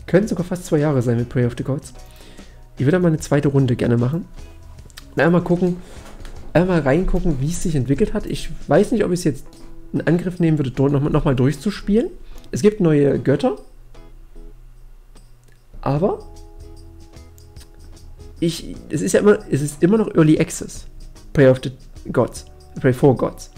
Können sogar fast 2 Jahre sein mit Prey of the Gods. Ich würde mal eine zweite Runde gerne machen. Und einmal gucken, einmal reingucken, wie es sich entwickelt hat. Ich weiß nicht, ob ich es jetzt in Angriff nehmen würde, nochmal durchzuspielen. Es gibt neue Götter. Aber es ist immer noch Early Access. Prey of the Gods. Prey for Gods.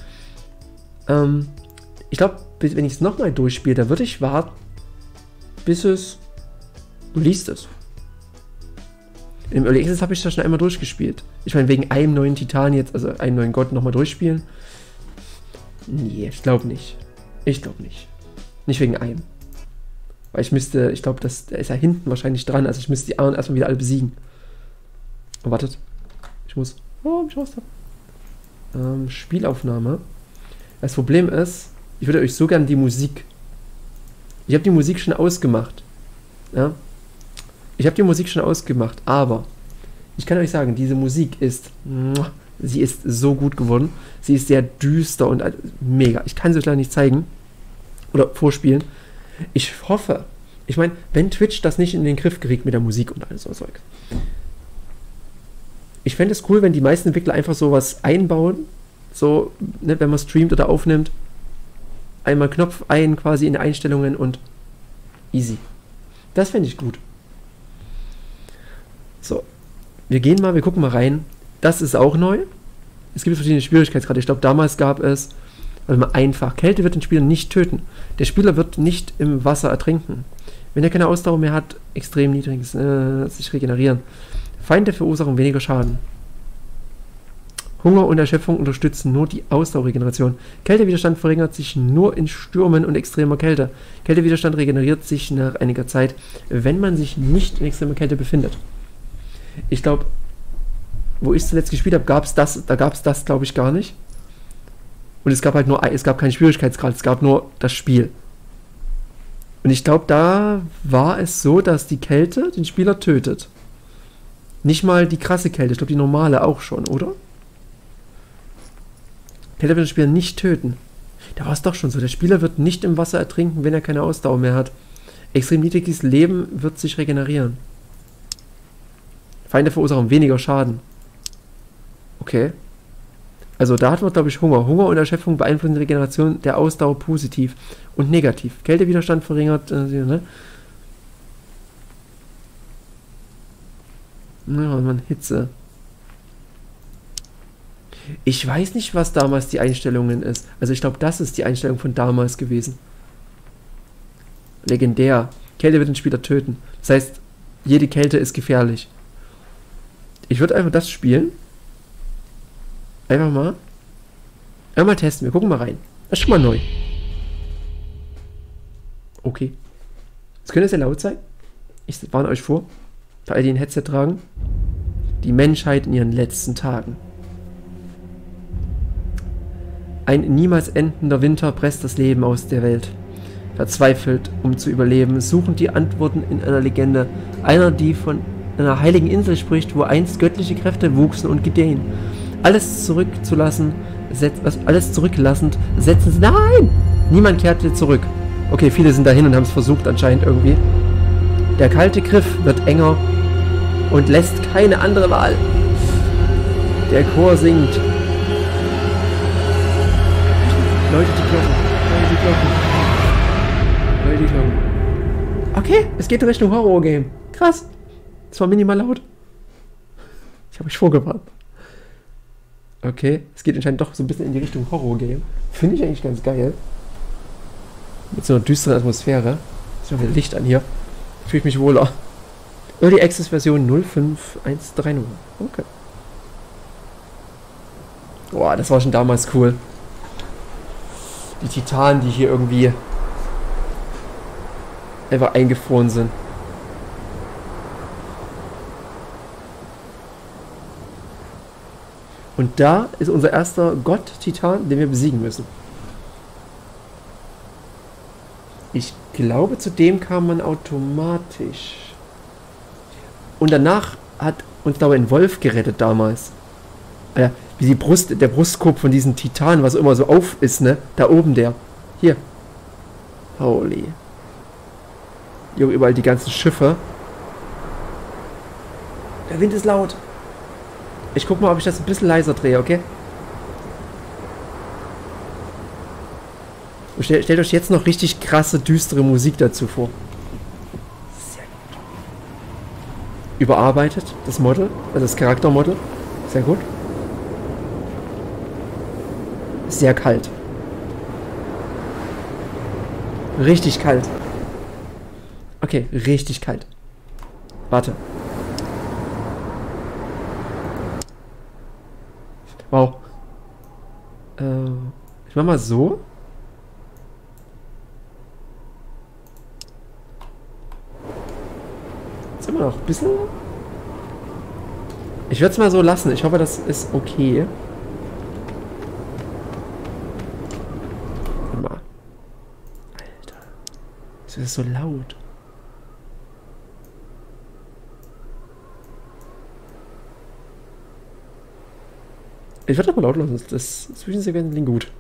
Ich glaube, wenn ich es nochmal durchspiele, da würde ich warten, bis es released ist. Im Early Access habe ich das schon einmal durchgespielt. Ich meine, wegen einem neuen Titan jetzt, also einem neuen Gott nochmal durchspielen. Nee, ich glaube nicht. Ich glaube nicht. Nicht wegen einem. Weil ich glaube, der ist ja hinten wahrscheinlich dran, also ich müsste die anderen erstmal wieder alle besiegen. Oh, wartet. Ich muss raus. Spielaufnahme. Das Problem ist, ich würde euch so gern die Musik. Ich habe die Musik schon ausgemacht. Ja? Ich habe die Musik schon ausgemacht, aber ich kann euch sagen, diese Musik ist, sie ist so gut geworden. Sie ist sehr düster und mega. Ich kann sie euch leider nicht zeigen oder vorspielen. Ich hoffe, ich meine, wenn Twitch das nicht in den Griff kriegt mit der Musik und alles so Zeug. Ich fände es cool, wenn die meisten Entwickler einfach sowas einbauen, so, ne, wenn man streamt oder aufnimmt, einmal Knopf ein quasi in Einstellungen und easy. Das fände ich gut. So, wir gucken mal rein. Das ist auch neu. Es gibt verschiedene Schwierigkeitsgrade. Ich glaube, damals gab es, also mal einfach, Kälte wird den Spieler nicht töten. Der Spieler wird nicht im Wasser ertrinken. Wenn er keine Ausdauer mehr hat, extrem niedriges, sich regenerieren. Feinde verursachen weniger Schaden. Hunger und Erschöpfung unterstützen nur die Ausdauerregeneration. Kältewiderstand verringert sich nur in Stürmen und extremer Kälte. Kältewiderstand regeneriert sich nach einiger Zeit, wenn man sich nicht in extremer Kälte befindet. Ich glaube, wo ich zuletzt gespielt habe, gab es das, glaube ich, gar nicht. Und es gab keinen Schwierigkeitsgrad, es gab nur das Spiel. Und ich glaube, da war es so, dass die Kälte den Spieler tötet. Nicht mal die krasse Kälte, ich glaube die normale auch schon, oder? Kälte wird den Spieler nicht töten. Da war es doch schon so, der Spieler wird nicht im Wasser ertrinken, wenn er keine Ausdauer mehr hat. Extrem niedriges Leben wird sich regenerieren. Feinde verursachen weniger Schaden. Okay. Also da hat man, glaube ich, Hunger. Hunger und Erschöpfung beeinflussen die Regeneration der Ausdauer positiv und negativ. Kältewiderstand verringert, ne? Ja, man, Hitze. Ich weiß nicht, was damals die Einstellungen ist. Also ich glaube, das ist die Einstellung von damals gewesen. Legendär. Kälte wird den Spieler töten. Das heißt, jede Kälte ist gefährlich. Ich würde einfach das spielen. Einfach mal. Einmal testen. Wir gucken mal rein. Das ist schon mal neu. Okay. Das könnte sehr laut sein. Ich warne euch vor. Für alle, die ein Headset tragen. Die Menschheit in ihren letzten Tagen. Ein niemals endender Winter presst das Leben aus der Welt. Verzweifelt, um zu überleben, suchen die Antworten in einer Legende. Einer, die von einer heiligen Insel spricht, wo einst göttliche Kräfte wuchsen und gedeihen. Alles zurücklassend, setzen sie... Nein! Niemand kehrte zurück. Okay, viele sind dahin und haben es versucht anscheinend irgendwie. Der kalte Griff wird enger und lässt keine andere Wahl. Der Chor singt. Leute, die Glocken. Leute, die Glocken. Okay, es geht in Richtung Horror-Game. Krass. Das war minimal laut. Ich habe euch vorgewarnt. Okay, es geht anscheinend doch so ein bisschen in die Richtung Horror-Game. Finde ich eigentlich ganz geil. Mit so einer düsteren Atmosphäre. Ist ja wieder Licht an hier. Fühle ich mich wohler. Early Access Version 05130. Okay. Boah, das war schon damals cool. Die Titanen, die hier irgendwie einfach eingefroren sind. Und da ist unser erster Gott-Titan, den wir besiegen müssen. Ich glaube, zu dem kam man automatisch. Und danach hat uns da ein Wolf gerettet damals. Wie der Brustkorb von diesem Titan, was immer so auf ist, ne? Da oben der. Hier. Holy. Hier überall die ganzen Schiffe. Der Wind ist laut. Ich guck mal, ob ich das ein bisschen leiser drehe, okay? Und stellt euch jetzt noch richtig krasse, düstere Musik dazu vor. Sehr gut. Überarbeitet, das Model, also das Charaktermodel. Sehr gut. Sehr kalt. Richtig kalt. Okay, richtig kalt. Warte. Wow. Ich mach mal so. Jetzt immer noch ein bisschen. Ich werde es mal so lassen. Ich hoffe, das ist okay. Warte mal. Alter. Wieso ist das so laut? Ich werde das mal laut lassen. Das Zwischensequenzen klingt gut.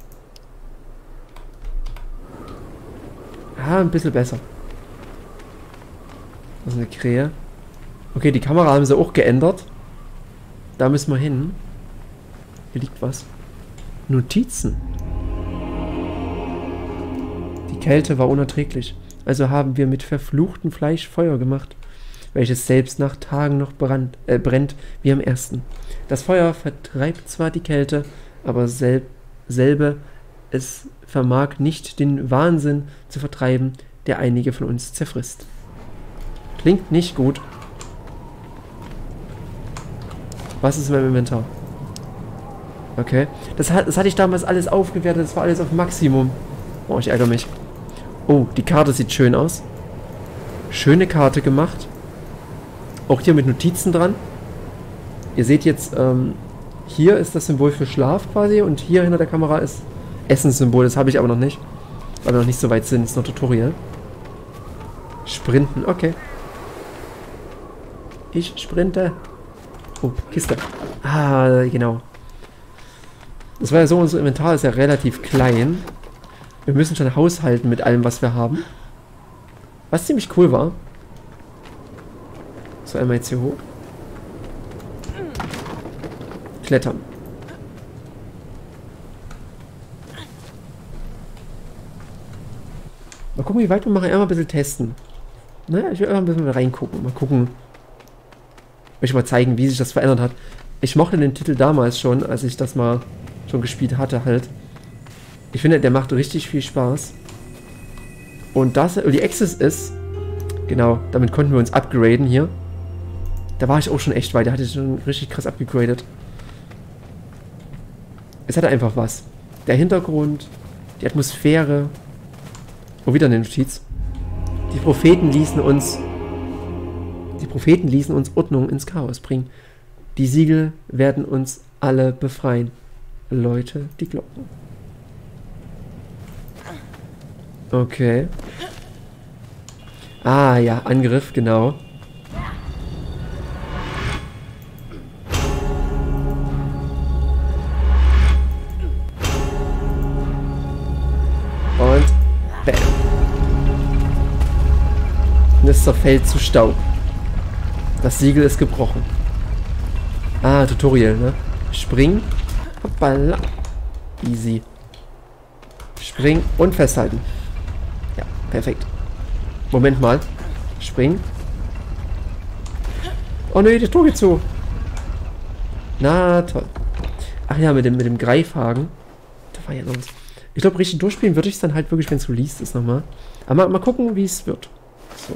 Ah, ein bisschen besser. Das ist eine Krähe. Okay, die Kamera haben sie auch geändert. Da müssen wir hin. Hier liegt was. Notizen. Die Kälte war unerträglich. Also haben wir mit verfluchtem Fleisch Feuer gemacht, welches selbst nach Tagen noch brennt wie am ersten. Das Feuer vertreibt zwar die Kälte, aber selbe es vermag nicht den Wahnsinn zu vertreiben, der einige von uns zerfrisst. Klingt nicht gut. Was ist in meinem Inventar? Okay. Das hatte ich damals alles aufgewertet, das war alles auf Maximum. Oh, ich ärgere mich. Oh, die Karte sieht schön aus. Schöne Karte gemacht. Auch hier mit Notizen dran. Ihr seht jetzt, hier ist das Symbol für Schlaf quasi und hier hinter der Kamera ist Essenssymbol. Das habe ich aber noch nicht, weil wir noch nicht so weit sind. Das ist noch Tutorial. Sprinten, okay. Ich sprinte. Oh, Kiste. Ah, genau. Das war ja so, unser Inventar ist ja relativ klein. Wir müssen schon haushalten mit allem, was wir haben. Was ziemlich cool war. So, einmal jetzt hier hoch. Klettern. Mal gucken, wie weit wir machen. Einmal ein bisschen testen. Ne? Ich will einfach ein bisschen reingucken. Mal gucken. Ich will mal zeigen, wie sich das verändert hat. Ich mochte den Titel damals schon, als ich das mal schon gespielt hatte halt. Ich finde, der macht richtig viel Spaß. Und das, die Access ist, genau, damit konnten wir uns upgraden hier. Da war ich auch schon echt weit, da hatte ich schon richtig krass upgegradet. Es hatte einfach was. Der Hintergrund, die Atmosphäre. Oh, wieder eine Notiz. Die Propheten ließen uns Ordnung ins Chaos bringen. Die Siegel werden uns alle befreien. Leute, die Glocken. Okay. Ah, ja, Angriff, genau. Und bam. Und es zerfällt zu Staub. Das Siegel ist gebrochen. Ah, Tutorial, ne? Springen. Hoppala. Easy. Springen und festhalten. Ja, perfekt. Moment mal. Springen. Oh ne, das Tor geht zu. Na, toll. Ach ja, mit dem Greifhaken. Da war ja noch was. Ich glaube, richtig durchspielen würde ich es dann halt wirklich, wenn es released ist, nochmal. Aber mal gucken, wie es wird. So.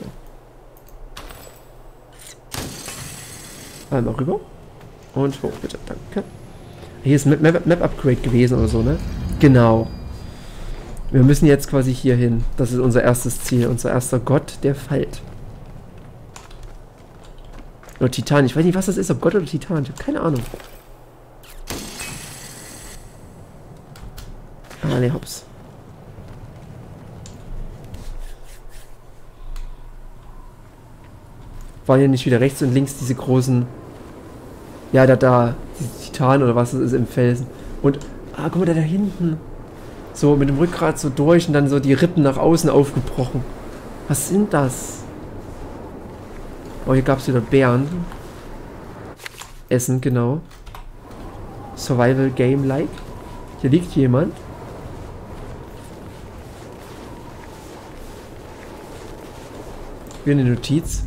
Einmal rüber. Und hoch, bitte. Danke. Hier ist ein Map-Upgrade gewesen oder so, ne? Genau. Wir müssen jetzt quasi hier hin. Das ist unser erstes Ziel. Unser erster Gott, der fällt. Oder Titan. Ich weiß nicht, was das ist. Ob Gott oder Titan. Ich habe keine Ahnung. Ah, ne, hops. Waren ja nicht wieder rechts und links diese großen... Ja, da, die Titan oder was das ist im Felsen. Und, ah, guck mal, da hinten. So, mit dem Rückgrat so durch und dann so die Rippen nach außen aufgebrochen. Was sind das? Oh, hier gab es wieder Beeren. Essen, genau. Survival Game-like. Hier liegt jemand. Wieder eine Notiz.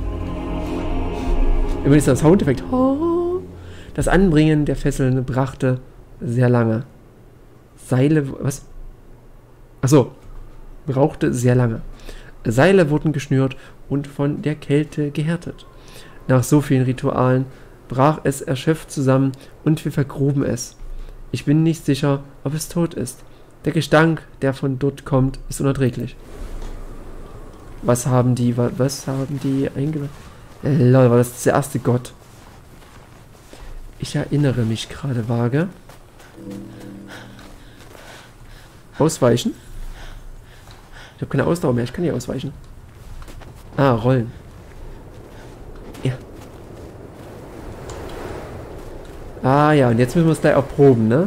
Immer dieser Soundeffekt. Das Anbringen der Fesseln brachte sehr lange. Seile... Was? Achso. Brauchte sehr lange. Seile wurden geschnürt und von der Kälte gehärtet. Nach so vielen Ritualen brach es erschöpft zusammen und wir vergruben es. Ich bin nicht sicher, ob es tot ist. Der Gestank, der von dort kommt, ist unerträglich. Was haben die eingebaut? Lol, war das der erste Gott? Ich erinnere mich gerade vage. Ausweichen? Ich habe keine Ausdauer mehr, ich kann nicht ausweichen. Ah, rollen. Ja. Ah ja, und jetzt müssen wir es gleich auch proben, ne?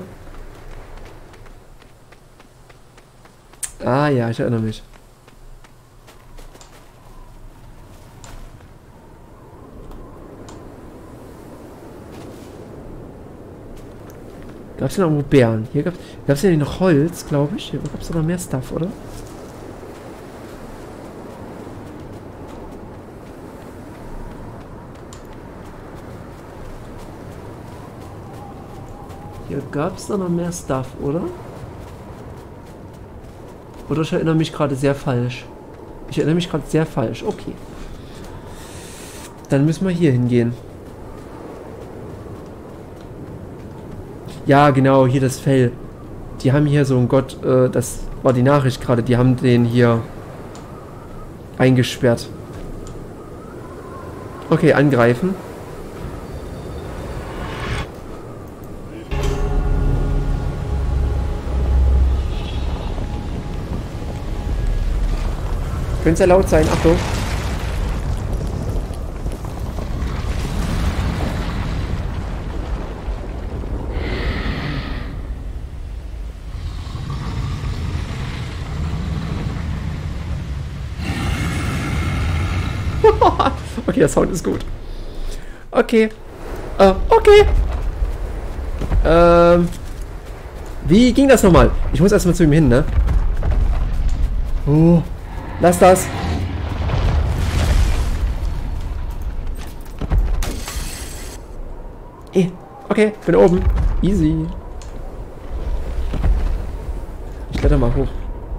Ah ja, ich erinnere mich. Gab es denn noch irgendwo Beeren? Hier gab es ja nicht noch Holz, glaube ich. Hier gab es noch mehr Stuff, oder? Hier gab es noch mehr Stuff, oder? Oder ich erinnere mich gerade sehr falsch. Ich erinnere mich gerade sehr falsch. Okay. Dann müssen wir hier hingehen. Ja, genau, hier das Fell. Die haben hier so einen Gott, das war die Nachricht gerade, die haben den hier eingesperrt. Okay, angreifen. Könnte sehr laut sein, Achtung. Okay, der Sound ist gut. Okay. Okay. Wie ging das nochmal? Ich muss erstmal zu ihm hin, ne? Oh. Lass das. Okay, bin oben. Easy. Ich kletter mal hoch.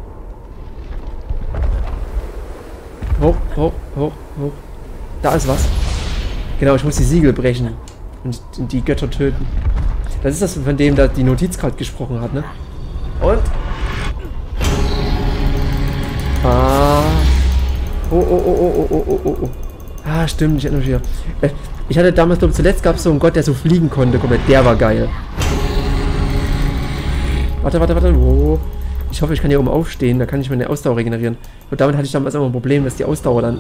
Hoch, hoch, hoch, hoch. Da ist was. Genau, ich muss die Siegel brechen. Und die Götter töten. Das ist das, von dem da die Notiz gerade gesprochen hat, ne? Und? Ah. Oh. Ah, stimmt, ich erinnere mich wieder. Ich hatte damals, glaube ich, zuletzt gab es so einen Gott, der so fliegen konnte. Komplett, der war geil. Warte. Oh. Ich hoffe, ich kann hier oben aufstehen. Da kann ich meine Ausdauer regenerieren. Und damit hatte ich damals immer ein Problem, dass die Ausdauer dann...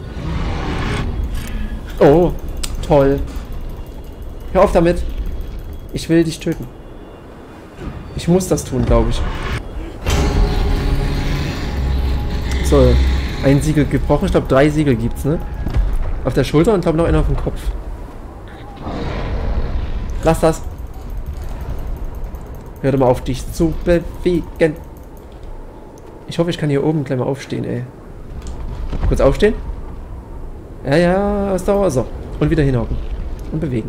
Oh, toll. Hör auf damit. Ich will dich töten. Ich muss das tun, glaube ich. So, ein Siegel gebrochen. Ich glaube, 3 Siegel gibt's, ne? Auf der Schulter und glaube noch einer auf dem Kopf. Lass das. Hör doch mal auf, dich zu bewegen. Ich hoffe, ich kann hier oben gleich mal aufstehen, ey. Kurz aufstehen. Ja, Ausdauer. So. Und wieder hinhocken. Und bewegen.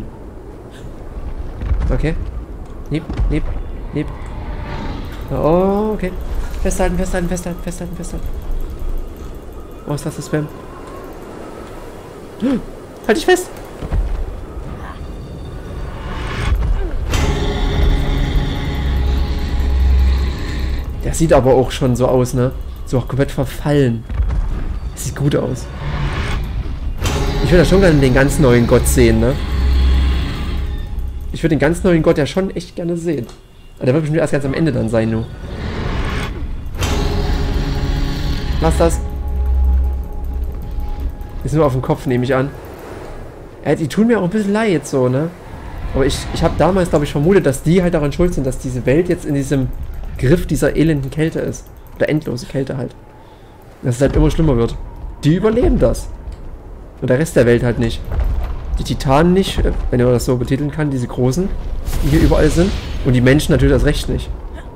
Okay. Niep. Oh, okay. Festhalten. Oh, ist das das Spam? Halt dich fest! Der sieht aber auch schon so aus, ne? So auch komplett verfallen. Das sieht gut aus. Ich würde ja schon gerne den ganz neuen Gott sehen, ne? Ich würde den ganz neuen Gott ja schon echt gerne sehen. Aber der wird bestimmt erst ganz am Ende dann sein, nur. Lass das. Ist nur auf dem Kopf, nehme ich an. Die tun mir auch ein bisschen leid, so, ne? Aber ich habe damals, glaube ich, vermutet, dass die halt daran schuld sind, dass diese Welt jetzt in diesem Griff dieser elenden Kälte ist. Oder endlose Kälte halt. Dass es halt immer schlimmer wird. Die überleben das. Und der Rest der Welt halt nicht. Die Titanen nicht, wenn man das so betiteln kann, diese Großen, die hier überall sind. Und die Menschen natürlich das Recht nicht.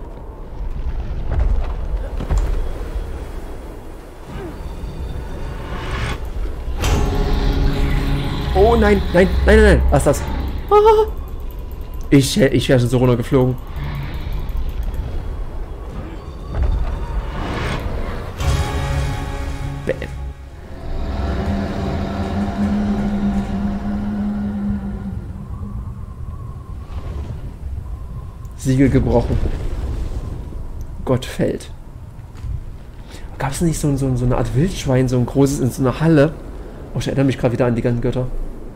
Oh nein, nein, nein, nein, nein. Was ist das? Ah. Ich wäre schon so runtergeflogen. Bäm. Siegel gebrochen. Gott fällt. Gab es nicht so eine Art Wildschwein, so ein großes in so einer Halle? Oh, ich erinnere mich gerade wieder an die ganzen Götter.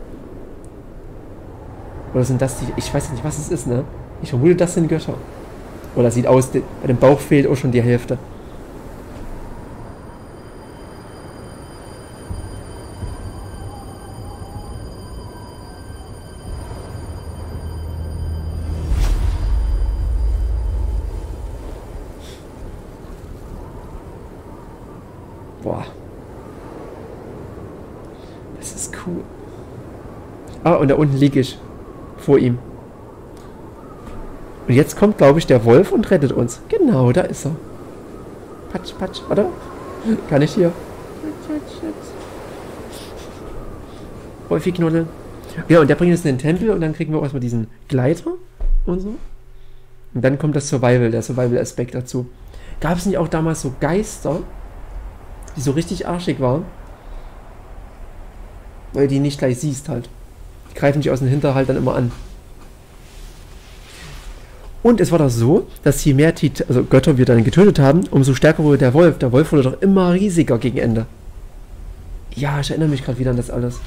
Oder sind das die... Ich weiß nicht, was es ist, ne? Ich vermute, das sind Götter. Oder sieht aus, bei dem Bauch fehlt auch schon die Hälfte. Boah. Das ist cool. Ah, und da unten liege ich. Vor ihm. Und jetzt kommt, glaube ich, der Wolf und rettet uns. Genau, da ist er. Patsch, patsch. Warte. Kann ich hier? Wolfi knuddeln. Ja, und der bringt uns in den Tempel und dann kriegen wir auch erstmal diesen Gleiter und so. Und dann kommt das Survival, der Survival-Aspekt dazu. Gab es nicht auch damals so Geister, die so richtig arschig waren? Weil die nicht gleich siehst halt. Die greifen dich aus dem Hinterhalt dann immer an. Und es war doch so, dass je mehr Götter wir dann getötet haben, umso stärker wurde der Wolf. Der Wolf wurde doch immer riesiger gegen Ende. Ja, ich erinnere mich gerade wieder an das alles.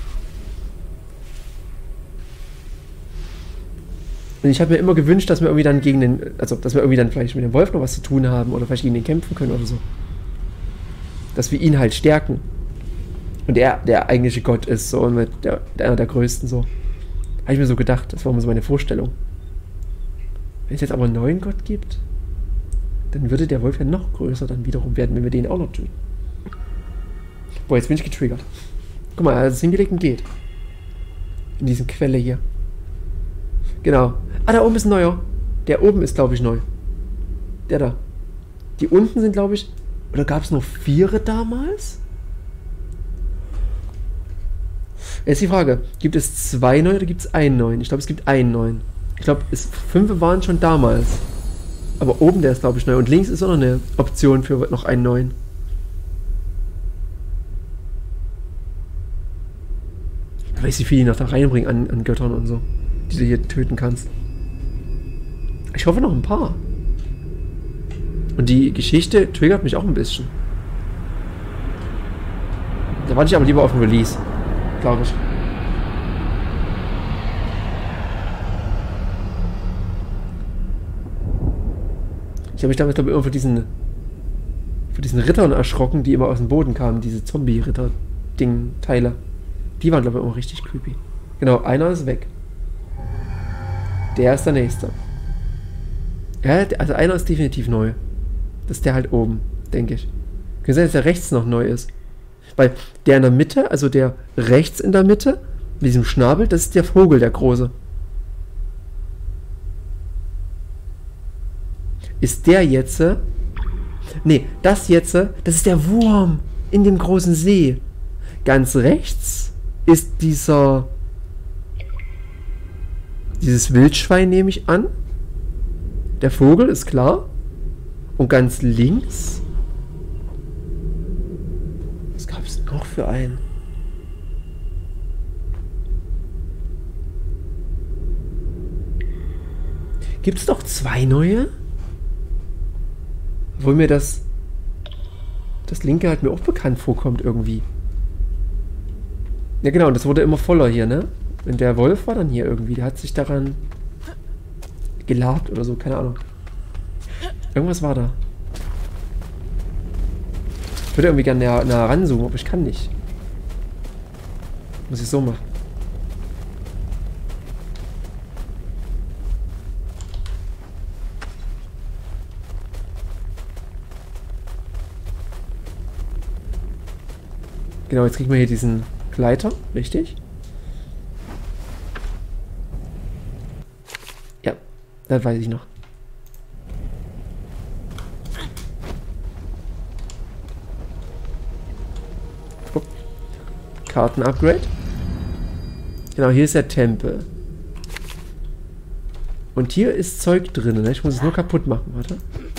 Und ich habe mir immer gewünscht, dass wir irgendwie dann gegen den, dass wir irgendwie dann vielleicht mit dem Wolf noch was zu tun haben oder vielleicht gegen den kämpfen können oder so. Dass wir ihn halt stärken. Und er der eigentliche Gott ist, so, und einer der größten, so. Habe ich mir so gedacht, das war immer so meine Vorstellung. Wenn es jetzt aber einen neuen Gott gibt, dann würde der Wolf ja noch größer dann wiederum werden, wenn wir den auch noch töten. Boah, jetzt bin ich getriggert. Guck mal, er hat es hingelegt und geht. In diesem Quelle hier. Genau. Ah, da oben ist ein neuer. Der oben ist, glaube ich, neu. Der da. Die unten sind, glaube ich... Oder gab es noch 4 damals? Jetzt die Frage. Gibt es 2 neue oder gibt es einen neuen? Ich glaube, es gibt einen neuen. Ich glaube, 5 waren schon damals. Aber oben der ist, glaube ich, neu. Und links ist auch noch eine Option für noch einen neuen. Ich weiß, wie viel die noch da reinbringen an Göttern und so. Die du hier töten kannst. Ich hoffe noch ein paar. Und die Geschichte triggert mich auch ein bisschen. Da warte ich aber lieber auf den Release. Glaube ich. Ich habe mich damals, glaube ich, immer vor diesen Rittern erschrocken, die immer aus dem Boden kamen. Diese Zombie-Ritter-Ding-Teile. Die waren, glaube ich, immer richtig creepy. Genau, einer ist weg. Der ist der nächste. Ja, also einer ist definitiv neu. Das ist der halt oben, denke ich. Kann sein, dass der rechts noch neu ist. Weil der in der Mitte, also der rechts in der Mitte, mit diesem Schnabel, das ist der Vogel, der große. Ist der jetzt... Nee, das jetzt, das ist der Wurm in dem großen See. Ganz rechts ist dieses Wildschwein, nehme ich an. Der Vogel ist klar. Und ganz links... Was gab es noch für einen? Gibt es doch 2 neue? Obwohl mir das linke halt mir auch bekannt vorkommt irgendwie. Ja genau, und das wurde immer voller hier, ne? Und der Wolf war dann hier irgendwie, der hat sich daran gelabt oder so, keine Ahnung. Irgendwas war da. Ich würde irgendwie gerne näher ranzoomen, aber ich kann nicht. Muss ich so machen. Genau, jetzt kriegen wir hier diesen Gleiter, richtig. Ja, das weiß ich noch. Oh. Karten-Upgrade. Genau, hier ist der Tempel. Und hier ist Zeug drin, ne? Ich muss es nur kaputt machen, warte.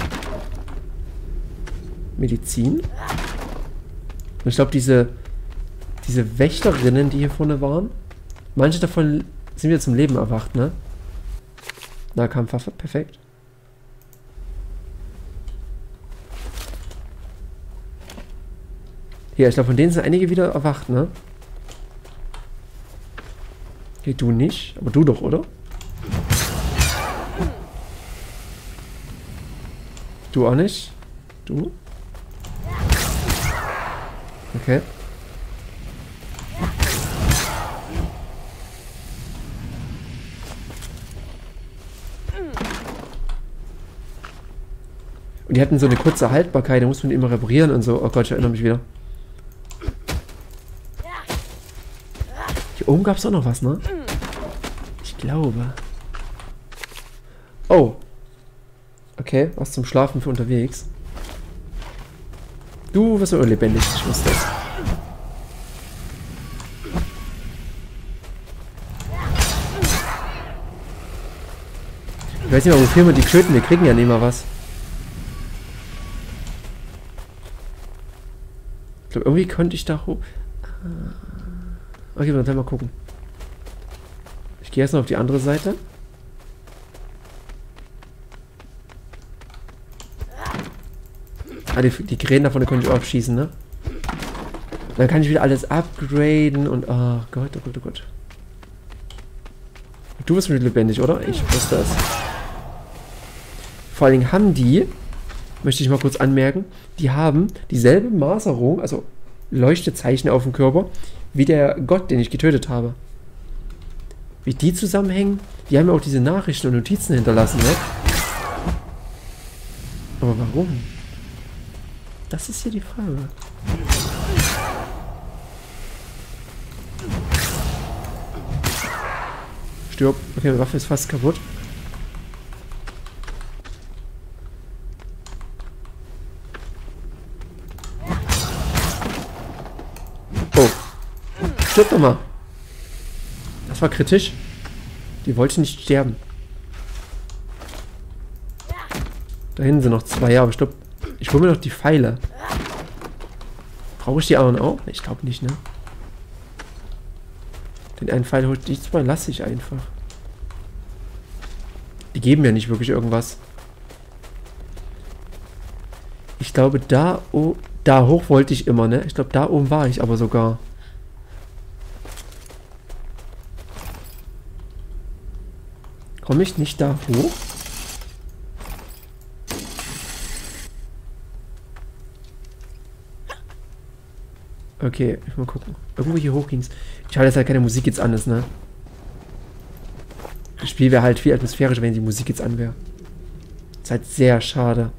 Medizin. Und ich glaube, diese Wächterinnen, die hier vorne waren, manche davon sind wieder zum Leben erwacht, ne? Nahkampfwaffe, perfekt. Hier, ich glaube, von denen sind einige wieder erwacht, ne? Okay, du nicht, aber du doch, oder? Du auch nicht? Du? Okay. Und die hatten so eine kurze Haltbarkeit, da muss man die immer reparieren und so. Oh Gott, ich erinnere mich wieder. Hier oben gab es auch noch was, ne? Ich glaube. Oh. Okay, was zum Schlafen für unterwegs. Du wirst ja lebendig, ich wusste das. Ich weiß nicht mal, wofür wir die töten, wir kriegen ja nicht mal was. Ich glaube, irgendwie könnte ich da hoch... Okay, dann mal gucken. Ich gehe erst mal auf die andere Seite. Ah, die Krähen davon können ich auch abschießen, ne? Dann kann ich wieder alles upgraden und... Oh Gott, oh Gott, oh Gott. Du bist wieder lebendig, oder? Ich wusste es. Vor allen Dingen haben die... Möchte ich mal kurz anmerken, die haben dieselbe Maserung, also Leuchtezeichen auf dem Körper, wie der Gott, den ich getötet habe. Wie die zusammenhängen, die haben ja auch diese Nachrichten und Notizen hinterlassen, ne? Aber warum? Das ist hier die Frage. Stirb. Okay, die Waffe ist fast kaputt. Stirb doch mal. Das war kritisch. Die wollte nicht sterben. Da hinten sind noch zwei, aber stopp. Ich hole mir noch die Pfeile. Brauche ich die anderen auch? Ich glaube nicht, ne? Den einen Pfeil holt die zwei, lasse ich einfach. Die geben ja nicht wirklich irgendwas. Ich glaube, da hoch wollte ich immer, ne? Ich glaube, da oben war ich aber sogar. Komme ich nicht da hoch? Okay, ich mal gucken. Irgendwo hier hoch ging's. Ich halte jetzt halt keine Musik jetzt an ist, ne? Das Spiel wäre halt viel atmosphärischer, wenn die Musik jetzt an wäre. Ist halt sehr schade.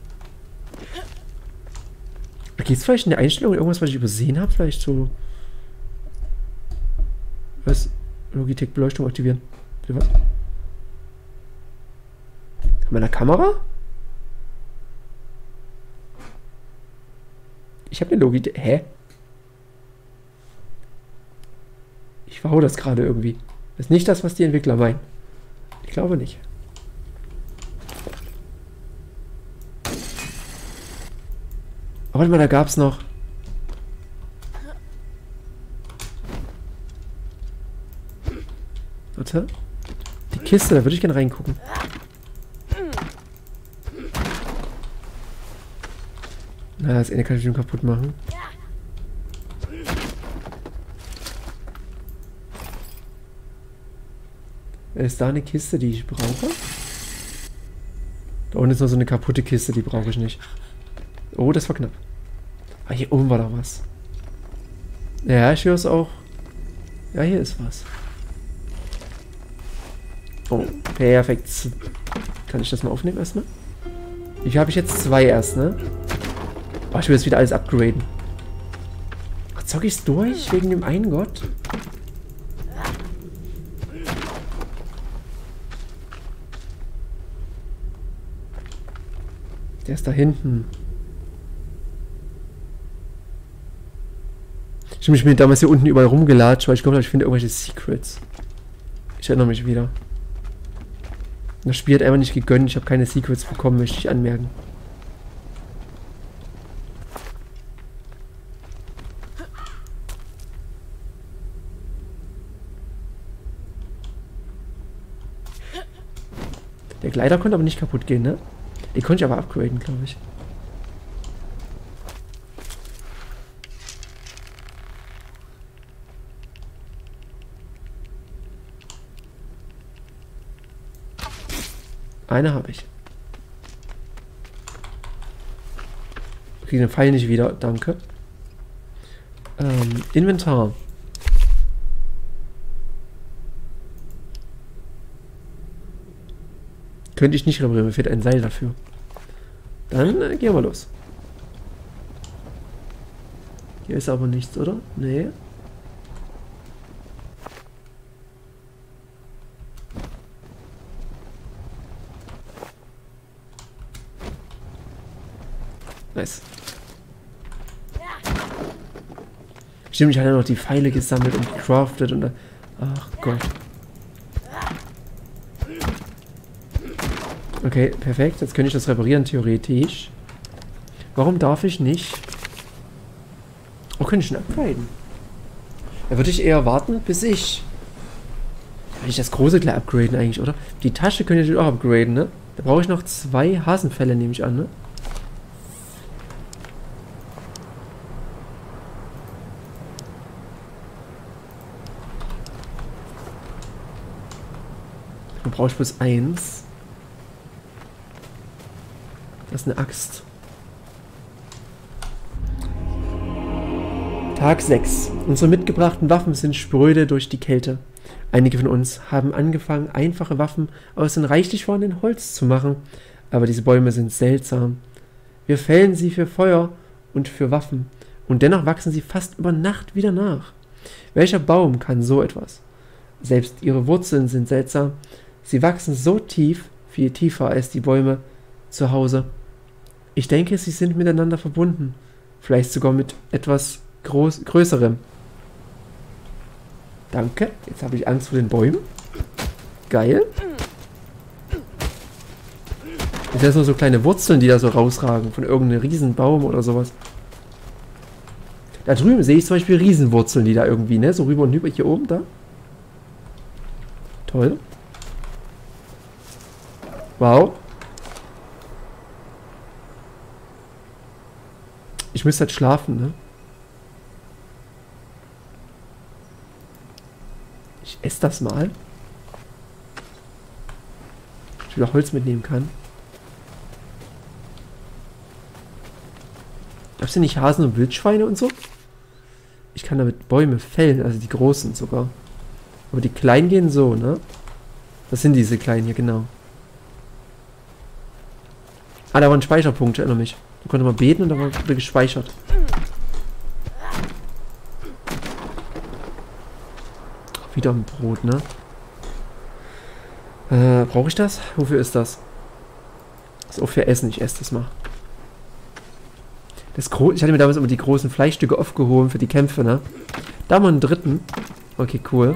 Gibt es vielleicht eine Einstellung, irgendwas, was ich übersehen habe? Vielleicht so... Was? Logitech Beleuchtung aktivieren. Was? Meiner Kamera? Ich habe eine Logitech... Hä? Ich verhau das gerade irgendwie. Das ist nicht das, was die Entwickler meinen. Ich glaube nicht. Aber warte mal, da gab es noch... Warte. Die Kiste, da würde ich gerne reingucken. Na, das eine kann ich schon kaputt machen. Ist da eine Kiste, die ich brauche? Da unten ist noch so eine kaputte Kiste, die brauche ich nicht. Oh, das war knapp. Ah, hier oben war da was. Ja, ich höre es auch. Ja, hier ist was. Oh, perfekt. Kann ich das mal aufnehmen erstmal? Wie habe ich jetzt? 2 erst, ne? Oh, ich will jetzt wieder alles upgraden. Ach, Zock ich's durch wegen dem einen Gott? Der ist da hinten. Ich bin damals hier unten überall rumgelatscht, weil ich glaube, ich finde irgendwelche Secrets. Ich erinnere mich wieder. Das Spiel hat einfach nicht gegönnt. Ich habe keine Secrets bekommen, möchte ich anmerken. Der Gleiter konnte aber nicht kaputt gehen, ne? Den konnte ich aber upgraden, glaube ich. Eine habe ich. Ich kriege den Pfeil nicht wieder, danke. Inventar. Könnte ich nicht reparieren, mir fehlt ein Seil dafür. Dann gehen wir los. Hier ist aber nichts, oder? Nee. Nice. Stimmt, ich hatte noch die Pfeile gesammelt und gecraftet und... Ach Gott. Okay, perfekt. Jetzt könnte ich das reparieren, theoretisch. Warum darf ich nicht? Oh, könnte ich ihn upgraden? Da würde ich eher warten, bis ich... Will ich das große gleich upgraden eigentlich, oder? Die Tasche könnte ich auch upgraden, ne? Da brauche ich noch 2 Hasenfälle, nehme ich an, ne? Da brauche ich bloß 1. Das ist eine Axt. Tag 6. Unsere mitgebrachten Waffen sind spröde durch die Kälte. Einige von uns haben angefangen, einfache Waffen aus dem reichlich vorhandenen Holz zu machen, aber diese Bäume sind seltsam. Wir fällen sie für Feuer und für Waffen, und dennoch wachsen sie fast über Nacht wieder nach. Welcher Baum kann so etwas? Selbst ihre Wurzeln sind seltsam. Sie wachsen so tief, viel tiefer als die Bäume zu Hause. Ich denke, sie sind miteinander verbunden. Vielleicht sogar mit etwas Größerem. Danke. Jetzt habe ich Angst vor den Bäumen. Geil. Das sind nur so kleine Wurzeln, die da so rausragen. Von irgendeinem Riesenbaum oder sowas. Da drüben sehe ich zum Beispiel Riesenwurzeln, die da irgendwie, ne? So rüber und rüber. Hier oben, da. Toll. Wow. Ich müsste halt schlafen, ne? Ich esse das mal. Ich wieder Holz mitnehmen kann. Darfst du nicht Hasen und Wildschweine und so? Ich kann damit Bäume fällen, also die großen sogar. Aber die kleinen gehen so, ne? Was sind diese kleinen hier, genau? Ah, da war ein Speicherpunkt, ich erinnere mich. Da konnte man beten und da wurde gespeichert. Wieder ein Brot, ne? Brauche ich das? Wofür ist das? Das ist auch für Essen, ich esse das mal. Ich hatte mir damals immer die großen Fleischstücke aufgehoben für die Kämpfe, ne? Da haben wir einen dritten. Okay, cool.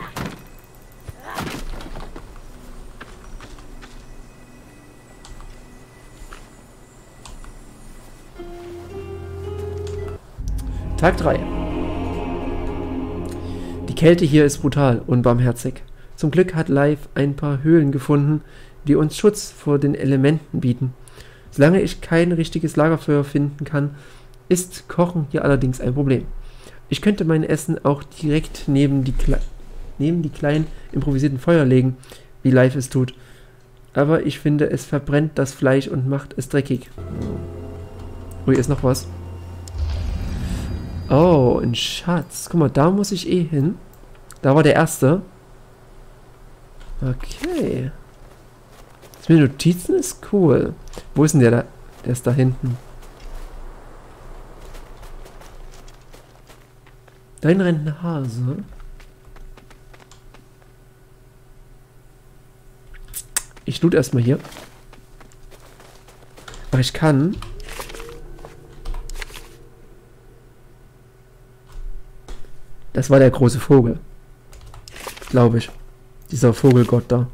Tag 3. Die Kälte hier ist brutal und barmherzig. Zum Glück hat Live ein paar Höhlen gefunden, die uns Schutz vor den Elementen bieten. Solange ich kein richtiges Lagerfeuer finden kann, ist Kochen hier allerdings ein Problem. Ich könnte mein Essen auch direkt neben die kleinen improvisierten Feuer legen, wie Live es tut. Aber ich finde, es verbrennt das Fleisch und macht es dreckig. Oh, hier ist noch was. Oh, ein Schatz. Guck mal, da muss ich eh hin. Da war der erste. Okay. Das mit den Notizen ist cool. Wo ist denn der da? Der ist da hinten. Da hinten rennt ein Hase. Ich loot erstmal hier. Aber ich kann... Das war der große Vogel. Glaube ich. Dieser Vogelgott da.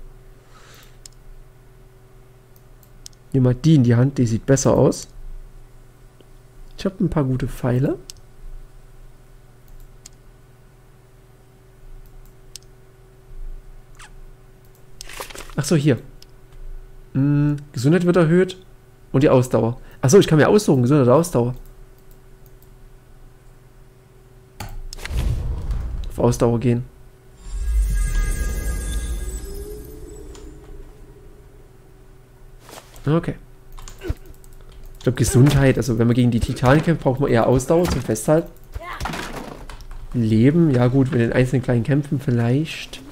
Nimm mal die in die Hand, die sieht besser aus. Ich habe ein paar gute Pfeile. Achso, hier. Gesundheit wird erhöht und die Ausdauer. Achso, ich kann mir aussuchen, Gesundheit oder Ausdauer. Auf Ausdauer gehen. Okay. Ich glaube Gesundheit, also wenn man gegen die Titanen kämpft, braucht man eher Ausdauer zum Festhalten. Leben, ja gut, mit den einzelnen kleinen Kämpfen vielleicht.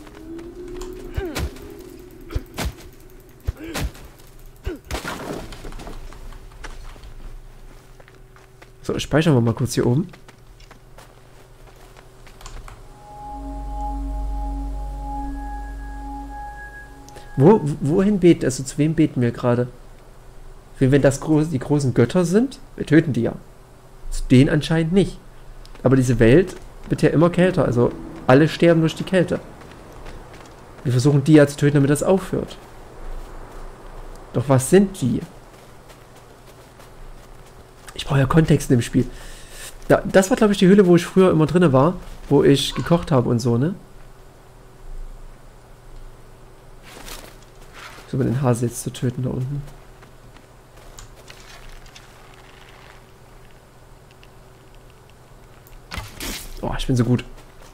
So, speichern wir mal kurz hier oben. Wohin beten, also zu wem beten wir gerade? Wenn das die großen Götter sind, wir töten die ja. Zu denen anscheinend nicht. Aber diese Welt wird ja immer kälter, also alle sterben durch die Kälte. Wir versuchen die ja zu töten, damit das aufhört. Doch was sind die? Ich brauche ja Kontext im Spiel. Das war, glaube ich, die Höhle, wo ich früher immer drin war, wo ich gekocht habe und so, ne? So, den Hase jetzt zu töten da unten. Oh, ich bin so gut.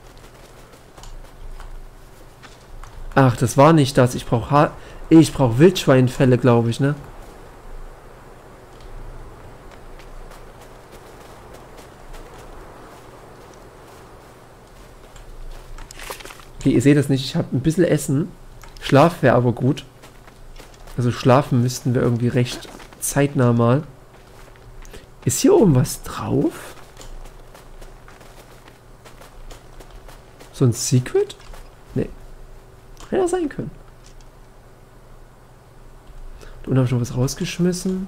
Ach, das war nicht das. Ich brauche Wildschweinfelle, glaube ich, ne? Okay, ihr seht das nicht. Ich habe ein bisschen Essen. Schlaf wäre aber gut. Also schlafen müssten wir irgendwie recht zeitnah mal. Ist hier oben was drauf? So ein Secret? Nee. Hätte ja sein können. Da unten habe ich noch was rausgeschmissen.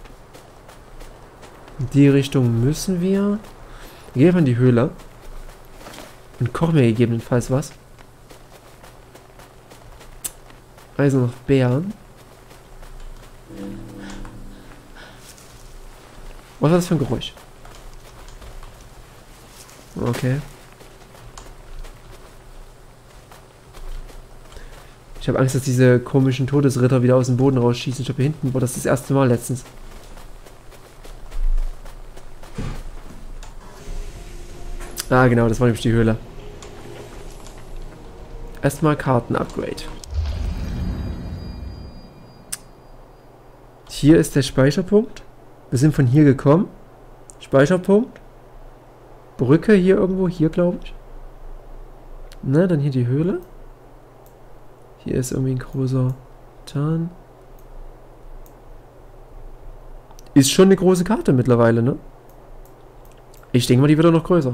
In die Richtung müssen wir. Wir gehen einfach in die Höhle. Und kochen wir gegebenenfalls was. Also noch Beeren. Was war das für ein Geräusch? Okay. Ich habe Angst, dass diese komischen Todesritter wieder aus dem Boden rausschießen. Ich glaube, hier hinten war das erste Mal letztens. Ah, genau, das war nämlich die Höhle. Erstmal Karten-Upgrade. Hier ist der Speicherpunkt. Wir sind von hier gekommen. Speicherpunkt. Brücke hier irgendwo. Hier, glaube ich. Na, dann hier die Höhle. Hier ist irgendwie ein großer Tarn. Ist schon eine große Karte mittlerweile, ne? Ich denke mal, die wird auch noch größer.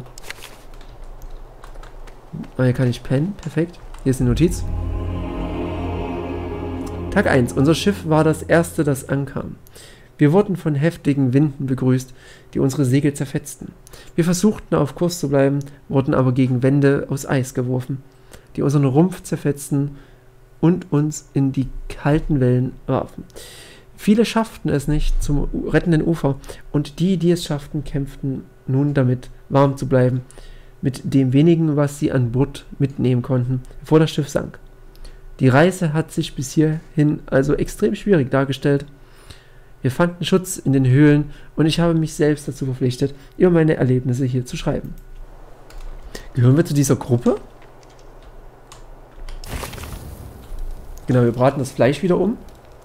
Ah, hier kann ich pennen. Perfekt. Hier ist eine Notiz. Tag 1. Unser Schiff war das erste, das ankam. Wir wurden von heftigen Winden begrüßt, die unsere Segel zerfetzten. Wir versuchten auf Kurs zu bleiben, wurden aber gegen Wände aus Eis geworfen, die unseren Rumpf zerfetzten und uns in die kalten Wellen warfen. Viele schafften es nicht zum rettenden Ufer und die, die es schafften, kämpften nun damit, warm zu bleiben, mit dem wenigen, was sie an Bord mitnehmen konnten, bevor das Schiff sank. Die Reise hat sich bis hierhin also extrem schwierig dargestellt. Wir fanden Schutz in den Höhlen und ich habe mich selbst dazu verpflichtet, über meine Erlebnisse hier zu schreiben. Gehören wir zu dieser Gruppe? Genau, wir braten das Fleisch wieder um.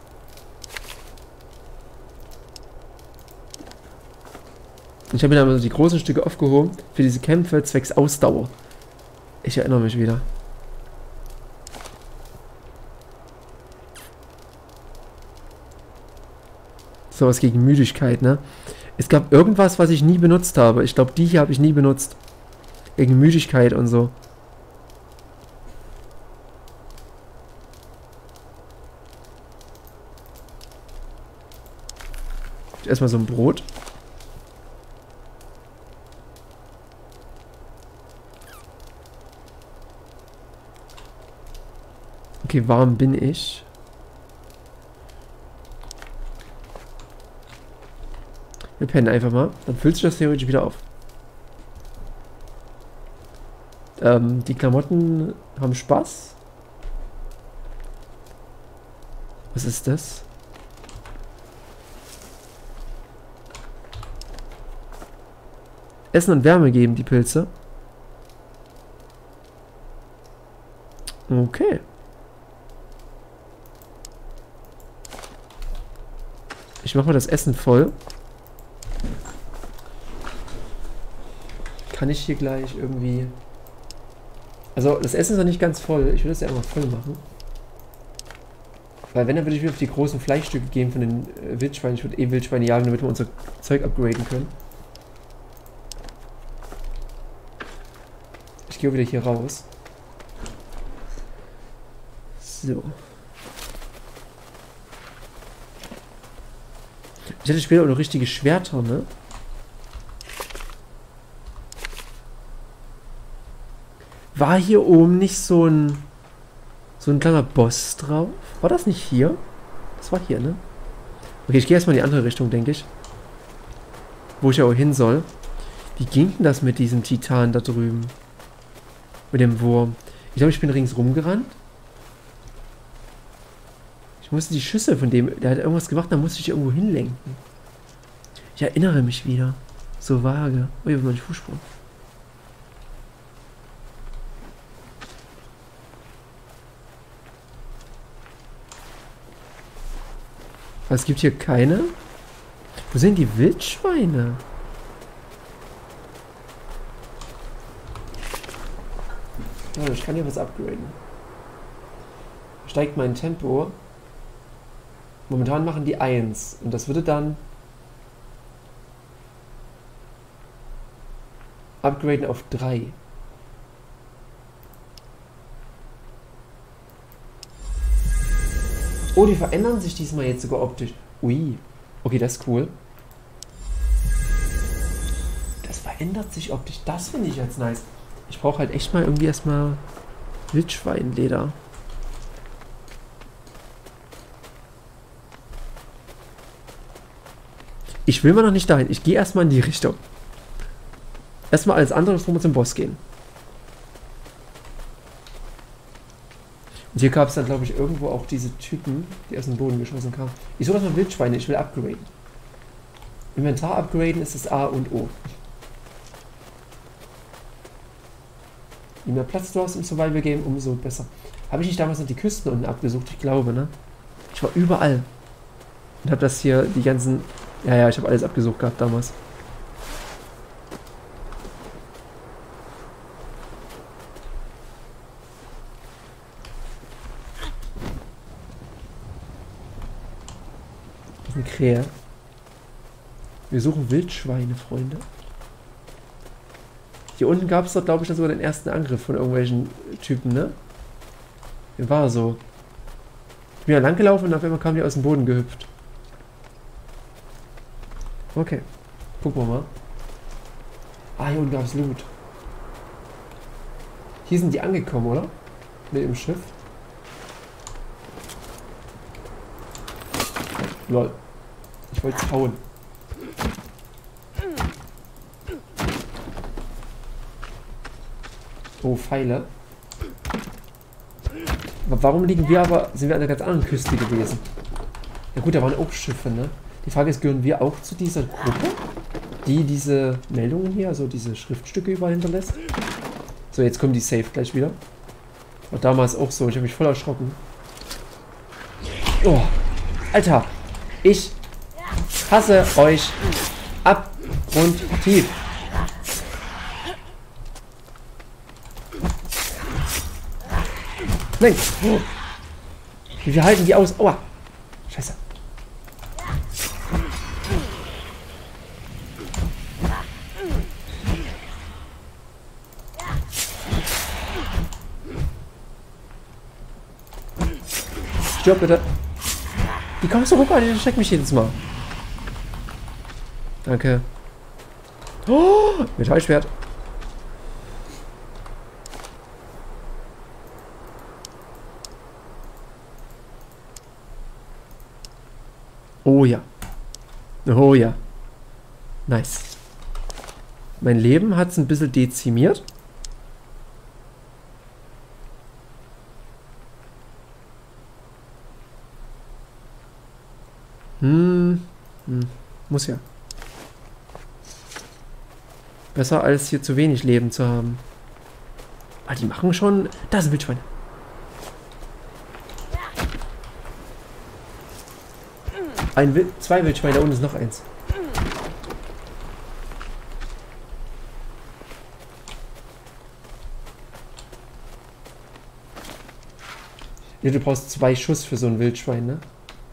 Ich habe mir dann also die großen Stücke aufgehoben für diese Kämpfe zwecks Ausdauer. Ich erinnere mich wieder. Sowas gegen Müdigkeit, ne? Es gab irgendwas, was ich nie benutzt habe. Ich glaube, die hier habe ich nie benutzt. Wegen Müdigkeit und so. Erstmal so ein Brot. Okay, warm bin ich. Wir pennen einfach mal. Dann füllt sich das theoretisch wieder auf. Die Klamotten haben Spaß. Was ist das? Essen und Wärme geben die Pilze. Okay. Ich mache mal das Essen voll. Kann ich hier gleich irgendwie... Also, das Essen ist noch nicht ganz voll. Ich würde das ja einmal voll machen. Weil wenn, dann würde ich wieder auf die großen Fleischstücke gehen von den Wildschweinen. Ich würde eh Wildschweine jagen, damit wir unser Zeug upgraden können. Ich gehe wieder hier raus. So. Ich hätte später auch noch richtige Schwerter, ne? War hier oben nicht so ein kleiner Boss drauf? War das nicht hier? Das war hier, ne? Okay, ich gehe erstmal in die andere Richtung, denke ich. Wo ich auch hin soll. Wie ging denn das mit diesem Titan da drüben? Mit dem Wurm. Ich glaube, ich bin ringsrum gerannt. Ich musste die Schüsse von dem... Der hat irgendwas gemacht, da musste ich irgendwo hinlenken. Ich erinnere mich wieder. So vage. Oh, hier war mein Fußsprung. Es gibt hier keine. Wo sind die Wildschweine? Ja, ich kann hier was upgraden. Steigt mein Tempo. Momentan machen die 1. Und das würde dann upgraden auf 3. Oh, die verändern sich diesmal jetzt sogar optisch. Ui. Okay, das ist cool. Das verändert sich optisch. Das finde ich jetzt nice. Ich brauche halt echt mal irgendwie erstmal Wildschweinleder. Ich will mal noch nicht dahin. Ich gehe erstmal in die Richtung. Erstmal alles andere, bevor wir zum Boss gehen. Und hier gab es dann, glaube ich, irgendwo auch diese Typen, die aus dem Boden geschossen kamen. Ich suche erstmal Wildschweine, ich will upgraden. Inventar upgraden ist das A und O. Je mehr Platz du hast im Survival Game, umso besser. Habe ich nicht damals noch die Küsten unten abgesucht? Ich glaube, ne? Ich war überall. Und habe das hier, die ganzen... Ja, ich habe alles abgesucht gehabt damals. Das ist eine Krähe. Wir suchen Wildschweine, Freunde. Hier unten gab es doch, glaube ich, sogar den ersten Angriff von irgendwelchen Typen, ne? Wie war so? Ich bin ja lang gelaufen und auf einmal kamen die aus dem Boden gehüpft. Okay. Gucken wir mal. Ah, hier unten gab es Loot. Hier sind die angekommen, oder? Mit dem Schiff. Lol. Ich wollte es hauen. Oh, Pfeile. Aber warum sind wir an einer ganz anderen Küste gewesen? Ja gut, da waren auch Schiffe, ne? Die Frage ist, gehören wir auch zu dieser Gruppe, die diese Meldungen hier, also diese Schriftstücke überall hinterlässt? So, jetzt kommen die safe gleich wieder. War damals auch so, ich habe mich voll erschrocken. Oh, Alter, ich hasse euch abgrundtief. Nein! Wie halten die aus? Aua! Scheiße. Stirb bitte. Wie kommst du hoch, Alter? Der schreckt mich jedes Mal. Danke. Oh, Metallschwert. Oh ja. Oh ja. Nice. Mein Leben hat es ein bisschen dezimiert. Muss ja. Besser als hier zu wenig Leben zu haben. Aber die machen schon... Da sind Wildschweine. Zwei Wildschweine, da unten ist noch eins. Ja, du brauchst 2 Schuss für so ein Wildschwein, ne?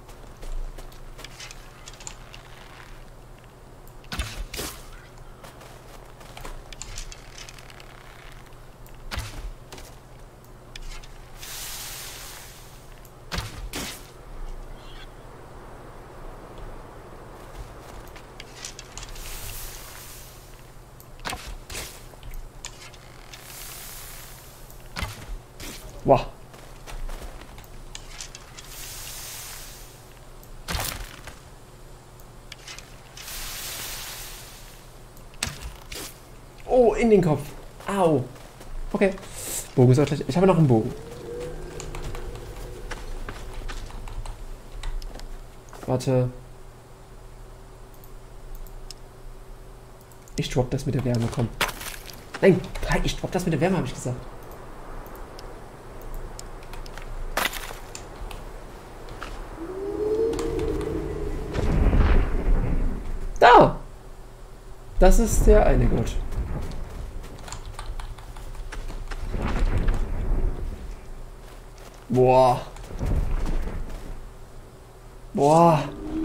Wow. Oh, in den Kopf. Au. Okay. Bogen ist auch gleich. Ich habe noch einen Bogen. Warte. Ich drop das mit der Wärme, komm. Nein, ich drop das mit der Wärme, habe ich gesagt. Da! Das ist der eine Gott. Boah. Boah.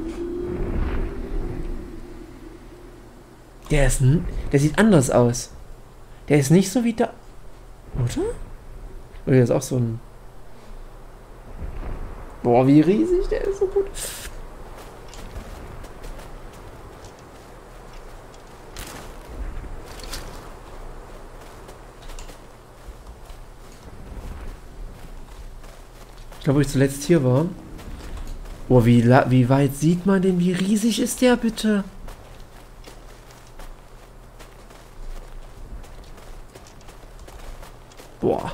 Der sieht anders aus. Der ist nicht so wie da... Oder? Oder der ist auch so ein... Boah, wie riesig, der ist so gut. Ich glaube, wo ich zuletzt hier war. Oh, wie weit sieht man denn? Wie riesig ist der bitte? Boah.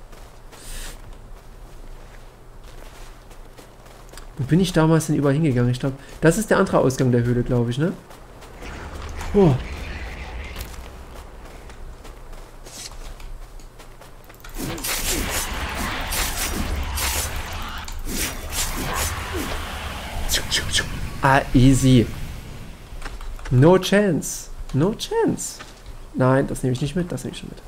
Wo bin ich damals denn überall hingegangen? Ich glaube, das ist der andere Ausgang der Höhle, glaube ich, ne? Oh. Ah, easy. No chance. No chance. Nein, das nehme ich nicht mit. Das nehme ich schon mit.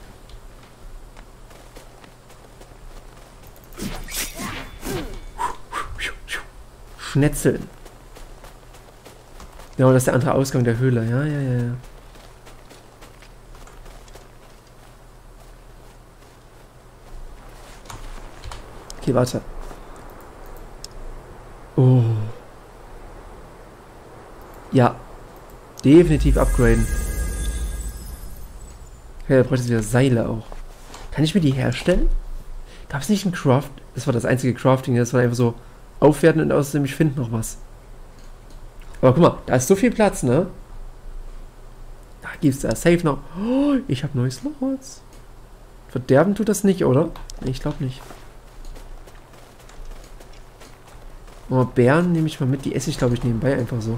Schnetzeln. Genau, das ist der andere Ausgang der Höhle. Ja, ja, ja, ja. Okay, warte. Oh. Ja. Definitiv upgraden. Okay, da bräuchte ich wieder Seile auch. Kann ich mir die herstellen? Gab es nicht ein Craft? Das war das einzige Crafting. Das war einfach so aufwerten und außerdem ich finde noch was. Aber guck mal, da ist so viel Platz, ne? Da gibt es da safe noch. Oh, ich habe neues Slots. Verderben tut das nicht, oder? Nee, ich glaube nicht. Oh, Beeren nehme ich mal mit. Die esse ich, glaube ich, nebenbei einfach so.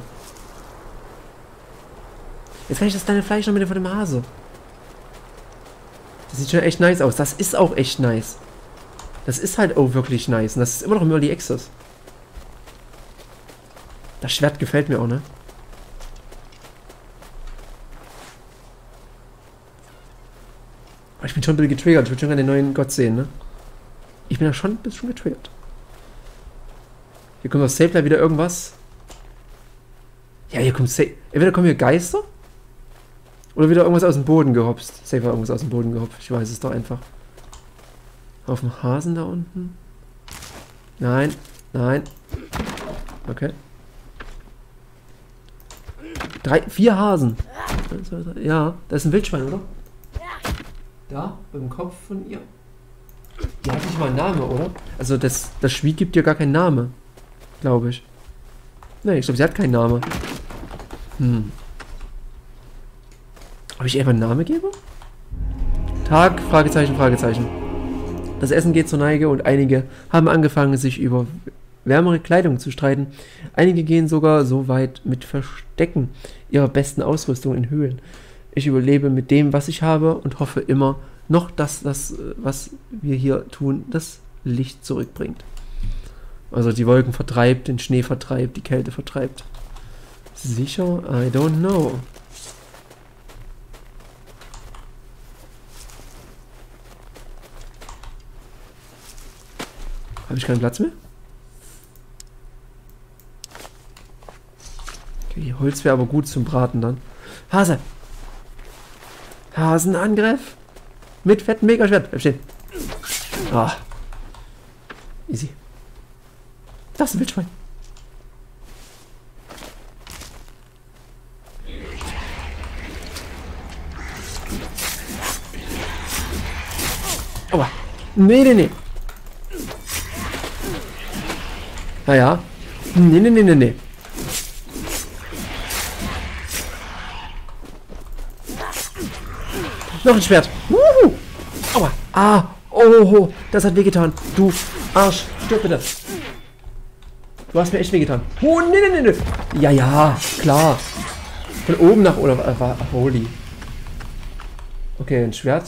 Jetzt kann ich das kleine Fleisch noch mit von dem Hase. Das sieht schon echt nice aus. Das ist auch echt nice. Das ist halt auch wirklich nice. Und das ist immer noch im Early Access. Das Schwert gefällt mir auch, ne? Aber ich bin schon ein bisschen getriggert. Ich will schon gerne den neuen Gott sehen, ne? Ich bin ja schon ein bisschen getriggert. Hier kommt aus Safe wieder irgendwas. Ja, hier kommt Safe. Entweder kommen hier Geister. Oder wieder irgendwas aus dem Boden gehopst. Safe war irgendwas aus dem Boden gehopst. Ich weiß es doch einfach. Auf dem Hasen da unten. Nein. Nein. Okay. 4 Hasen. Ja, da ist ein Wildschwein, oder? Da, beim Kopf von ihr. Die hat nicht mal einen Namen, oder? Also das Spiel gibt ihr gar keinen Namen. Glaube ich. Nee, ich glaube, sie hat keinen Namen. Ob ich ihr einfach einen Namen gebe? Tag, Fragezeichen, Fragezeichen. Das Essen geht zur Neige und einige haben angefangen, sich über wärmere Kleidung zu streiten. Einige gehen sogar so weit mit Verstecken ihrer besten Ausrüstung in Höhlen. Ich überlebe mit dem, was ich habe und hoffe immer noch, dass das, was wir hier tun, das Licht zurückbringt. Also die Wolken vertreibt, den Schnee vertreibt, die Kälte vertreibt. Sicher? I don't know. Habe ich keinen Platz mehr? Okay, Holz wäre aber gut zum Braten dann. Hase! Hasenangriff! Mit fetten Megaschwert. Bleib stehen. Ah. Easy. Das ist ein Wildschwein. Aua. Nee, nee, nee. Naja. Nee, nee, nee, nee, nee. Noch ein Schwert. Aua. Ah. Oh, das hat wehgetan. Du Arsch. Stirb bitte. Du hast mir echt wehgetan. Oh, nee, nee, nee, nee. Ja, ja, klar. Von oben nach oder war holy. Okay, ein Schwert.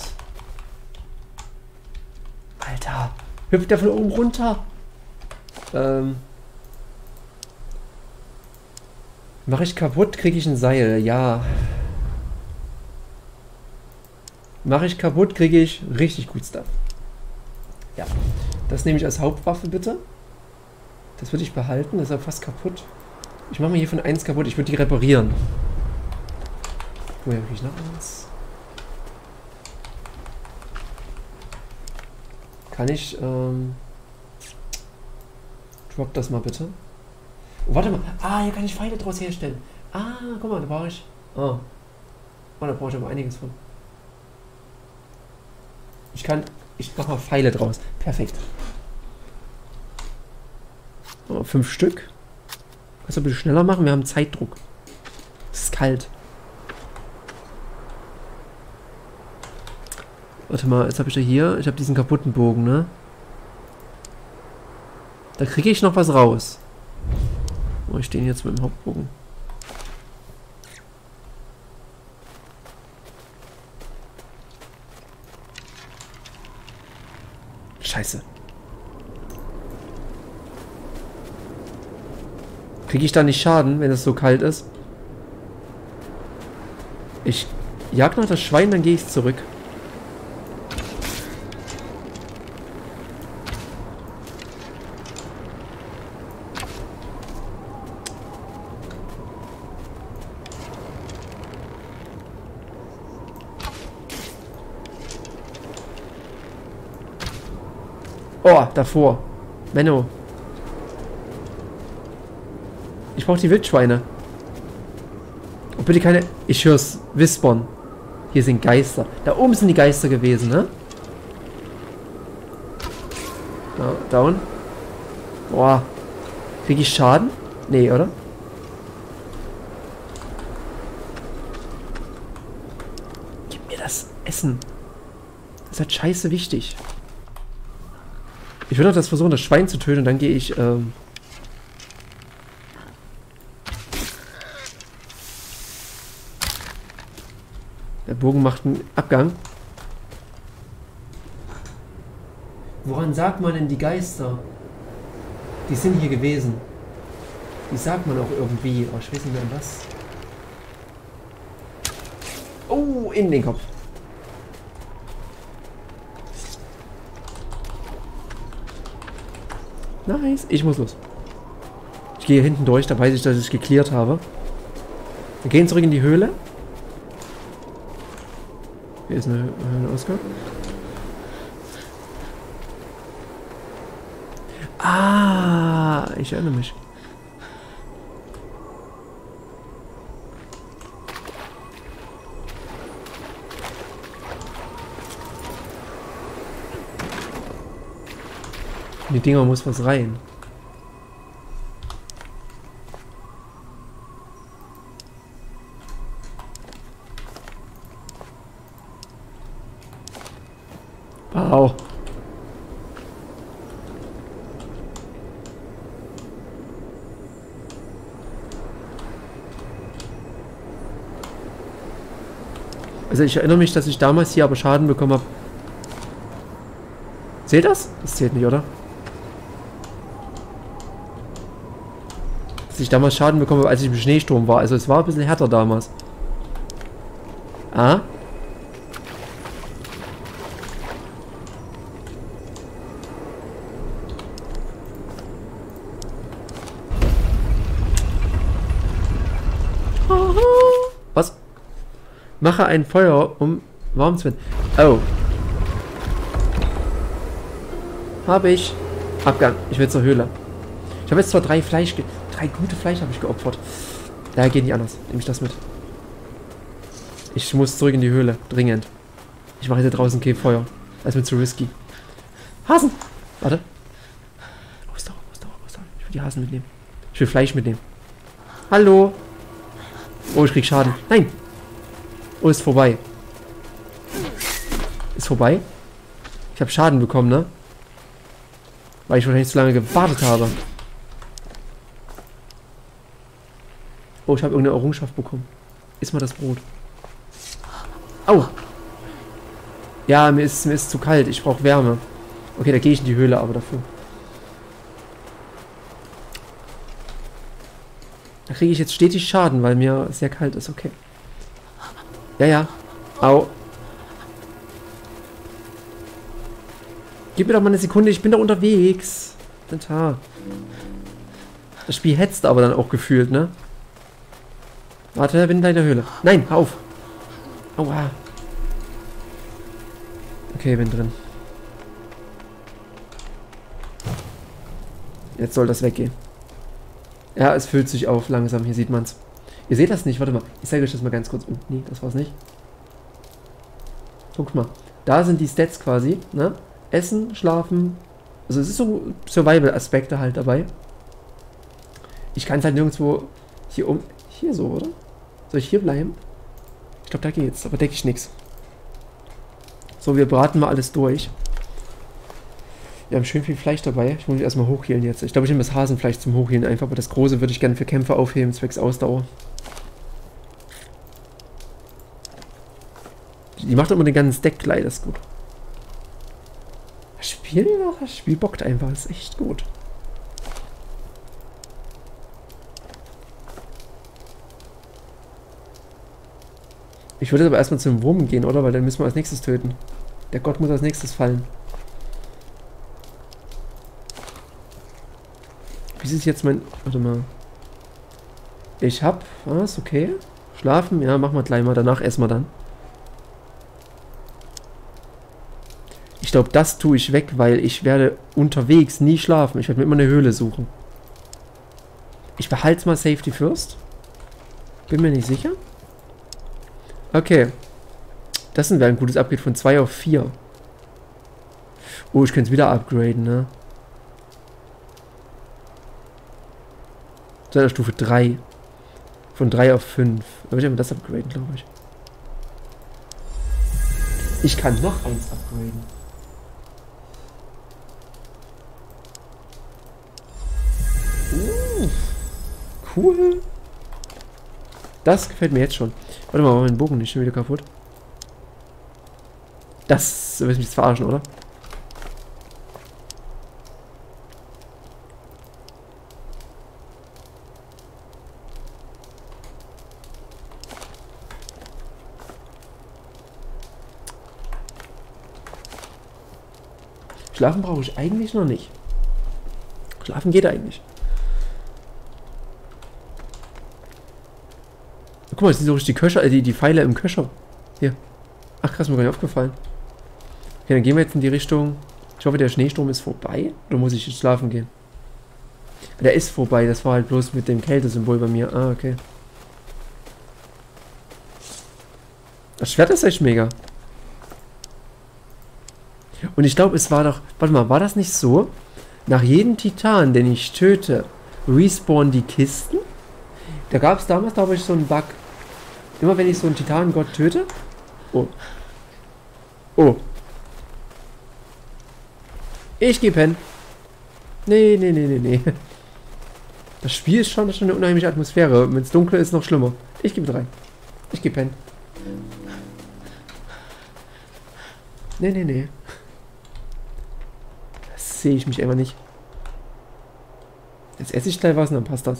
Alter. Hüpft der von oben runter? Mache ich kaputt, kriege ich ein Seil. Ja. Mache ich kaputt, kriege ich richtig gut Stuff. Ja. Das nehme ich als Hauptwaffe, bitte. Das würde ich behalten. Das ist aber fast kaputt. Ich mache mal hier von 1 kaputt. Ich würde die reparieren. Woher kriege ich noch eins? Kann ich, drop das mal bitte. Oh, warte mal. Ah, hier kann ich Pfeile draus herstellen. Ah, guck mal, da brauche ich. Oh, da brauche ich aber einiges von. Ich mache mal Pfeile draus. Perfekt. Oh, 5 Stück. Kannst du ein bisschen schneller machen? Wir haben Zeitdruck. Es ist kalt. Warte mal, jetzt habe ich ja hier. Ich habe diesen kaputten Bogen, ne? Da kriege ich noch was raus. Oh, ich stehe jetzt mit dem Hauptbogen. Scheiße. Kriege ich da nicht Schaden, wenn es so kalt ist? Ich jag noch das Schwein, dann gehe ich zurück. Oh, davor. Menno. Ich brauche die Wildschweine. Und bitte keine... Ich hör's. Wispern. Hier sind Geister. Da oben sind die Geister gewesen, ne? Ja, down. Boah. Krieg ich Schaden? Nee, oder? Gib mir das Essen. Das ist halt scheiße wichtig. Ich würde auch das versuchen, das Schwein zu töten und dann gehe ich, Der Bogen macht einen Abgang. Woran sagt man denn die Geister? Die sind hier gewesen. Die sagt man auch irgendwie. Oh, ich weiß nicht mehr an was. Oh, in den Kopf. Nice. Ich muss los. Ich gehe hinten durch, da weiß ich, dass ich geklärt habe. Wir gehen zurück in die Höhle. Hier ist eine Höhleausgang. Ah, ich erinnere mich. In die Dinger muss was rein. Wow. Also ich erinnere mich, dass ich damals hier aber Schaden bekommen habe. Zählt das? Das zählt nicht, oder? Dass ich damals Schaden bekommen habe, als ich im Schneesturm war. Also es war ein bisschen härter damals. Ah? Was? Mache ein Feuer, um warm zu werden. Oh. Habe ich. Abgang. Ich will zur Höhle. Ich habe jetzt zwar drei gute Fleisch habe ich geopfert. Daher geht nicht anders. Nehme ich das mit. Ich muss zurück in die Höhle. Dringend. Ich mache hier draußen kein Feuer. Das ist mir zu risky. Hasen! Warte. Ausdauer. Ich will die Hasen mitnehmen. Ich will Fleisch mitnehmen. Hallo! Oh, ich krieg Schaden. Nein! Oh, ist vorbei. Ist vorbei? Ich habe Schaden bekommen, ne? Weil ich wahrscheinlich zu lange gewartet habe. Oh, ich habe irgendeine Errungenschaft bekommen. Iss mal das Brot. Au! Ja, mir ist zu kalt. Ich brauche Wärme. Okay, da gehe ich in die Höhle, aber dafür. Da kriege ich jetzt stetig Schaden, weil mir sehr kalt ist. Okay. Ja. Au. Gib mir doch mal eine Sekunde, ich bin da unterwegs. Das Spiel hetzt aber dann auch gefühlt, ne? Warte, bin in deiner Höhle. Nein, hör auf. Aua. Okay, bin drin. Jetzt soll das weggehen. Ja, es füllt sich auf langsam. Hier sieht man's. Ihr seht das nicht. Warte mal. Ich zeige euch das mal ganz kurz. Nee, das war's nicht. Guckt mal. Da sind die Stats quasi. Ne? Essen, Schlafen. Also es ist so Survival-Aspekte halt dabei. Ich kann es halt nirgendwo hier Hier so, oder? Soll ich hier bleiben? Ich glaube, da geht's. Aber decke ich nichts. So, wir braten mal alles durch. Wir haben schön viel Fleisch dabei. Ich muss mich erstmal hochhealen jetzt. Ich glaube, ich nehme das Hasenfleisch zum Hochhealen einfach, aber das große würde ich gerne für Kämpfe aufheben, zwecks Ausdauer. Die macht immer den ganzen Stack gleich, das ist gut. Das Spiel bockt einfach, das ist echt gut. Ich würde aber erstmal zum Wurm gehen, oder? Weil dann müssen wir als nächstes töten. Der Gott muss als nächstes fallen. Wie ist jetzt mein... Warte mal. Ich hab... Was? Okay. Schlafen? Ja, machen wir gleich mal. Danach essen wir dann. Ich glaube, das tue ich weg, weil ich werde unterwegs nie schlafen. Ich werde mir immer eine Höhle suchen. Ich behalte es mal Safety First. Bin mir nicht sicher. Okay. Das wäre ein gutes Upgrade von 2 auf 4. Oh, ich könnte es wieder upgraden, ne? Zu Stufe 3. Von 3 auf 5. Da würde ich aber das upgraden, glaube ich. Ich kann noch eins upgraden. Cool. Das gefällt mir jetzt schon. Warte mal, war mein Bogen nicht schon wieder kaputt? Das willst du mich jetzt verarschen, oder? Schlafen brauche ich eigentlich noch nicht. Schlafen geht eigentlich. Guck mal, das sind so richtig die Köcher, die Pfeile im Köcher. Hier. Ach krass, mir gar nicht aufgefallen. Okay, dann gehen wir jetzt in die Richtung. Ich hoffe, der Schneesturm ist vorbei. Oder muss ich jetzt schlafen gehen? Der ist vorbei. Das war halt bloß mit dem Kältesymbol bei mir. Ah, okay. Das Schwert ist echt mega. Und ich glaube, es war doch... Warte mal, war das nicht so? Nach jedem Titan, den ich töte, respawnen die Kisten? Da gab es damals, glaube ich, so einen Bug. Immer wenn ich so einen Titangott töte... Oh. Oh. Ich geh pennen. Nee. Das Spiel ist schon eine unheimliche Atmosphäre. Wenn es dunkel ist, noch schlimmer. Ich gebe 3. Ich geh pennen. Nee. Das sehe ich mich einfach nicht. Jetzt esse ich gleich was und dann passt das.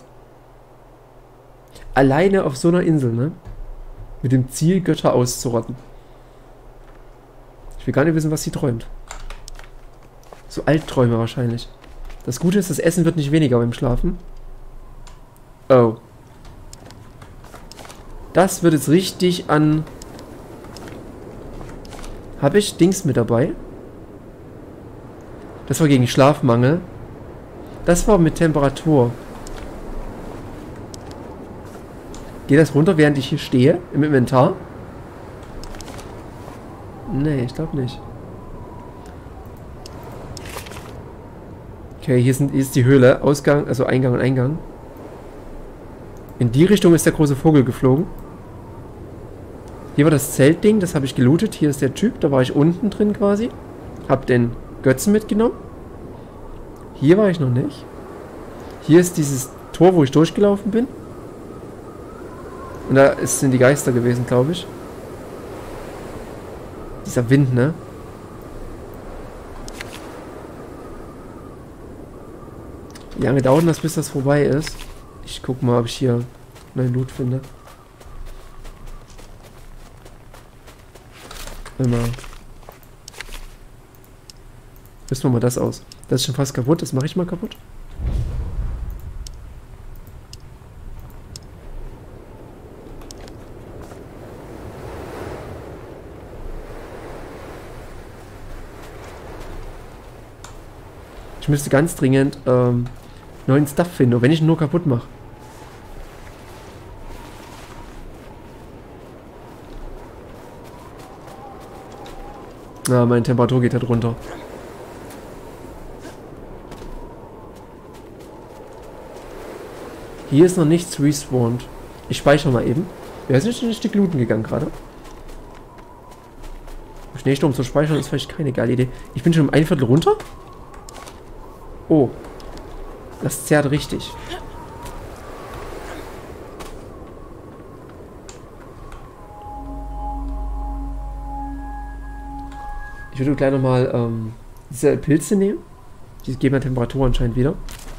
Alleine auf so einer Insel, ne? Mit dem Ziel, Götter auszurotten. Ich will gar nicht wissen, was sie träumt. So Altträume wahrscheinlich. Das Gute ist, das Essen wird nicht weniger beim Schlafen. Oh. Das wird jetzt richtig an... Habe ich Dings mit dabei? Das war gegen Schlafmangel. Das war mit Temperatur. Geht das runter, während ich hier stehe? Im Inventar? Nee, ich glaube nicht. Okay, hier ist die Höhle. Ausgang, also Eingang und Eingang. In die Richtung ist der große Vogel geflogen. Hier war das Zeltding, das habe ich gelootet. Hier ist der Typ, da war ich unten drin quasi. Hab den Götzen mitgenommen. Hier war ich noch nicht. Hier ist dieses Tor, wo ich durchgelaufen bin. Und da sind die Geister gewesen, glaube ich. Dieser Wind, ne? Wie lange dauert das, bis das vorbei ist? Ich guck mal, ob ich hier neuen Loot finde. Immer. Rüsten wir mal das aus. Das ist schon fast kaputt, das mache ich mal kaputt. Ich müsste ganz dringend neuen Stuff finden, wenn ich ihn nur kaputt mache. Na, meine Temperatur geht halt runter. Hier ist noch nichts respawned. Ich speichere mal eben. Wir sind schon ein Stück looten gegangen gerade. Schneesturm zu speichern ist vielleicht keine geile Idee. Ich bin schon um 1/4 runter. Oh. Das zerrt richtig. Ich würde gleich nochmal diese Pilze nehmen. Die geben ja Temperatur anscheinend wieder.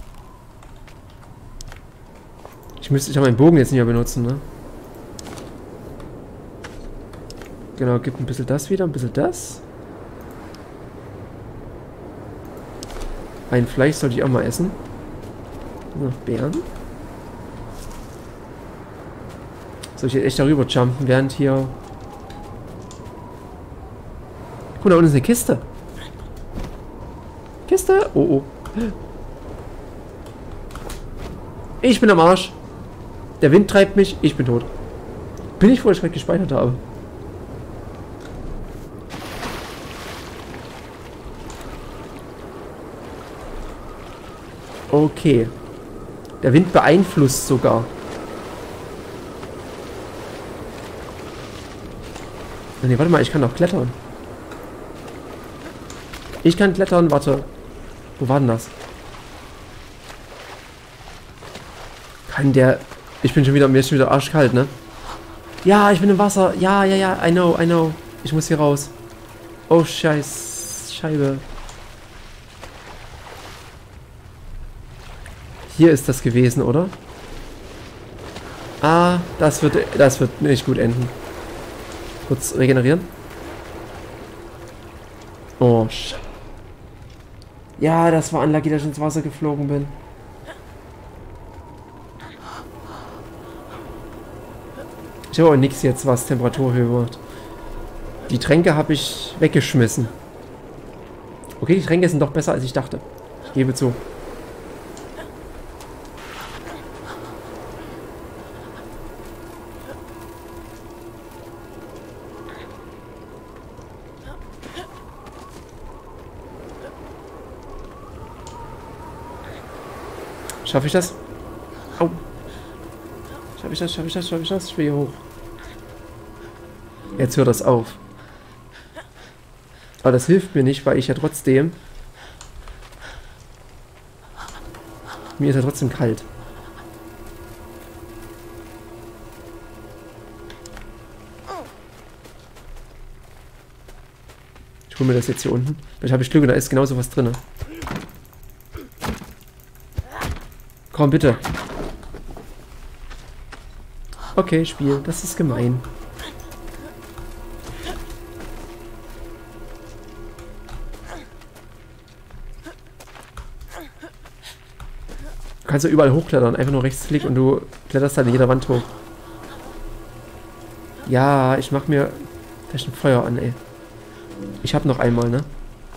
Ich habe meinen Bogen jetzt nicht mehr benutzen, ne? Genau, gibt ein bisschen das wieder, ein bisschen das. Ein Fleisch sollte ich auch mal essen. Noch Beeren. Soll ich jetzt echt darüber jumpen, während hier... Guck, da unten ist eine Kiste. Kiste? Oh, oh. Ich bin am Arsch. Der Wind treibt mich, ich bin tot. Bin ich froh, dass ich gerade gespeichert habe. Okay. Der Wind beeinflusst sogar. Ne, warte mal, ich kann doch klettern. Ich kann klettern, warte. Wo war denn das? Kann der... Ich bin schon wieder... Mir ist schon wieder arschkalt, ne? Ja, ich bin im Wasser. Ja, I know. Ich muss hier raus. Oh, Scheibe. Hier ist das gewesen, oder? Ah, das wird nicht gut enden. Kurz regenerieren. Oh, Scheiße. Ja, das war unlucky, dass ich ins Wasser geflogen bin. Ich habe auch nichts jetzt, was Temperaturhöhe macht. Die Tränke habe ich weggeschmissen. Okay, die Tränke sind doch besser, als ich dachte. Ich gebe zu. Schaffe ich das? Au. Schaffe ich das? Schaffe ich das? Schaffe ich das? Ich will hier hoch. Jetzt hört das auf. Aber das hilft mir nicht, weil ich ja trotzdem... Mir ist ja trotzdem kalt. Ich hole mir das jetzt hier unten. Vielleicht habe ich Glück und da ist genauso was drin. Komm, bitte. Okay, Spiel. Das ist gemein. Du kannst ja überall hochklettern. Einfach nur Rechtsklick und du kletterst halt in jeder Wand hoch. Ja, ich mach mir vielleicht ein Feuer an, ey. Ich hab noch einmal, ne?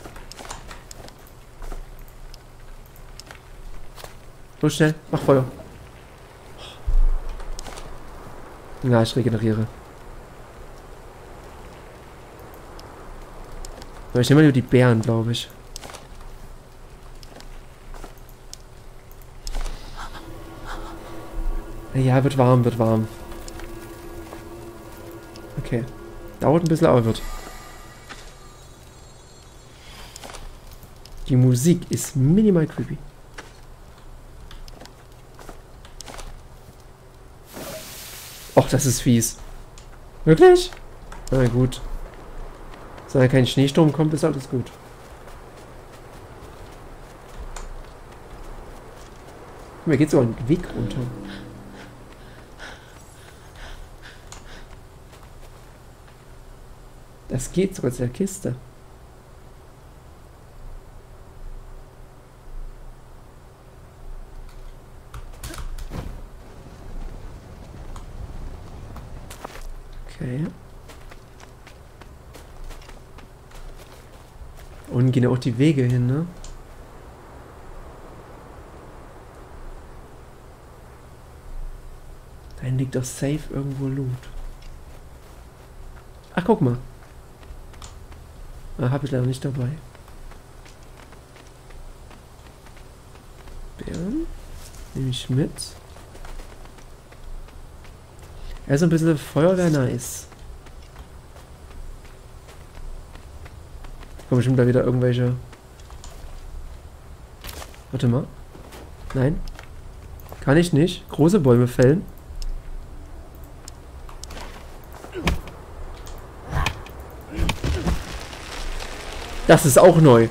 Los, schnell. Mach Feuer. Ja, ich regeneriere. Aber ich nehme mal nur die Beeren, glaube ich. Ja, wird warm, wird warm. Okay. Dauert ein bisschen, aber wird. Die Musik ist minimal creepy. Och, das ist fies. Wirklich? Na gut. Solange kein Schneesturm kommt, ist alles gut. Mir geht so ein Weg runter. Das geht sogar zu der Kiste. Okay. Und gehen auch die Wege hin, ne? Da liegt doch safe irgendwo Loot. Ach, guck mal. Habe ich leider nicht dabei. Beeren. Nehme ich mit. Ja, so ein bisschen Feuer wäre nice. Kommen bestimmt da wieder irgendwelche... Warte mal. Nein. Kann ich nicht. Große Bäume fällen. Das ist auch neu.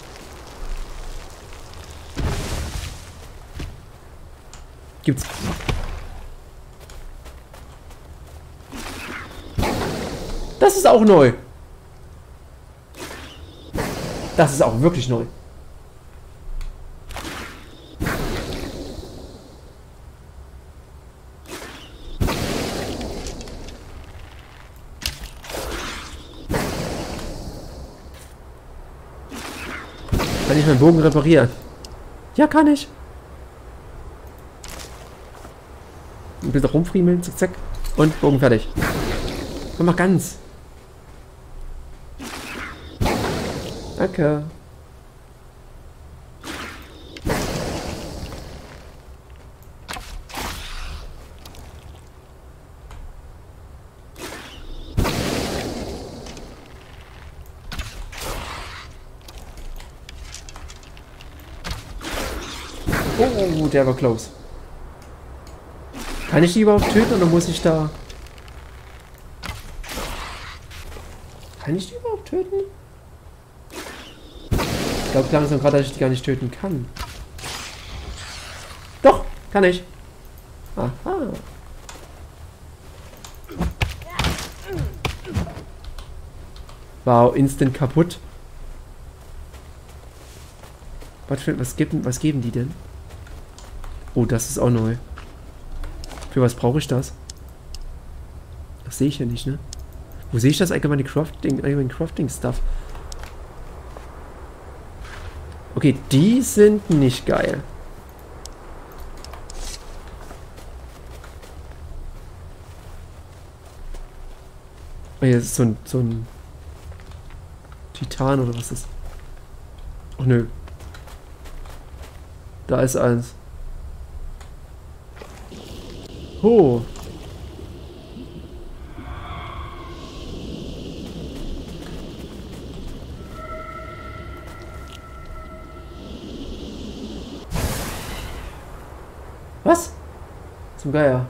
Gibt's... Das ist auch neu. Das ist auch wirklich neu. Kann ich meinen Bogen reparieren? Ja, kann ich. Ein bisschen rumfriemeln, zack, zack. Und Bogen fertig. Komm mal ganz. Danke. Oh, der war close. Kann ich die überhaupt töten oder muss ich da... Kann ich die überhaupt töten? Ich glaube langsam gerade, dass ich die gar nicht töten kann. Doch, kann ich. Aha. Wow, instant kaputt. Was geben die denn? Oh, das ist auch neu. Für was brauche ich das? Das sehe ich ja nicht, ne? Wo sehe ich das allgemeine Crafting-Stuff? Okay, die sind nicht geil. Oh, hier ist so ein Titan oder was ist das? Ach nö. Da ist eins. Oh. Was? Zum Geier.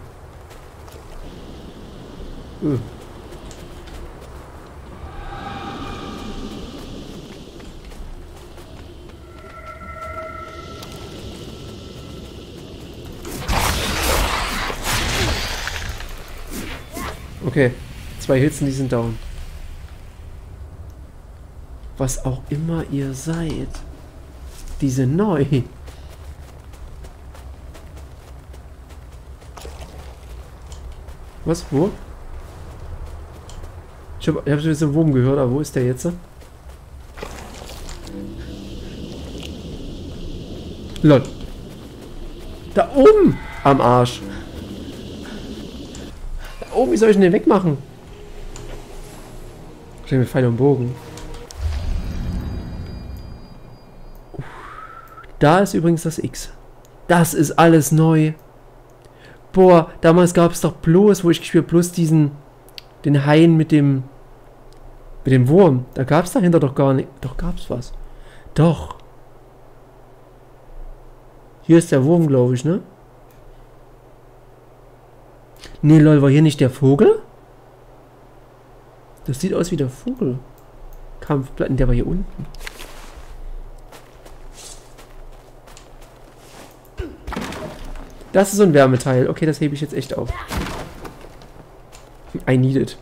Okay. 2 Hits und die sind down. Was auch immer ihr seid. Die sind neu. Was? Wo? Ich hab so ein bisschen Wurm gehört, aber wo ist der jetzt? Lol. Da oben! Am Arsch. Da oben, wie soll ich denn den wegmachen? Stell mir Pfeil und Bogen. Da ist übrigens das X. Das ist alles neu. Boah, damals gab es doch bloß, wo ich gespielt bloß den Haien mit dem Wurm. Da gab es dahinter doch gar nicht. Doch, gab es was. Doch. Hier ist der Wurm, glaube ich, ne? Nee, lol, war hier nicht der Vogel? Das sieht aus wie der Vogel. Kampfplatten, der war hier unten. Das ist so ein Wärmeteil. Okay, das hebe ich jetzt echt auf. I need it.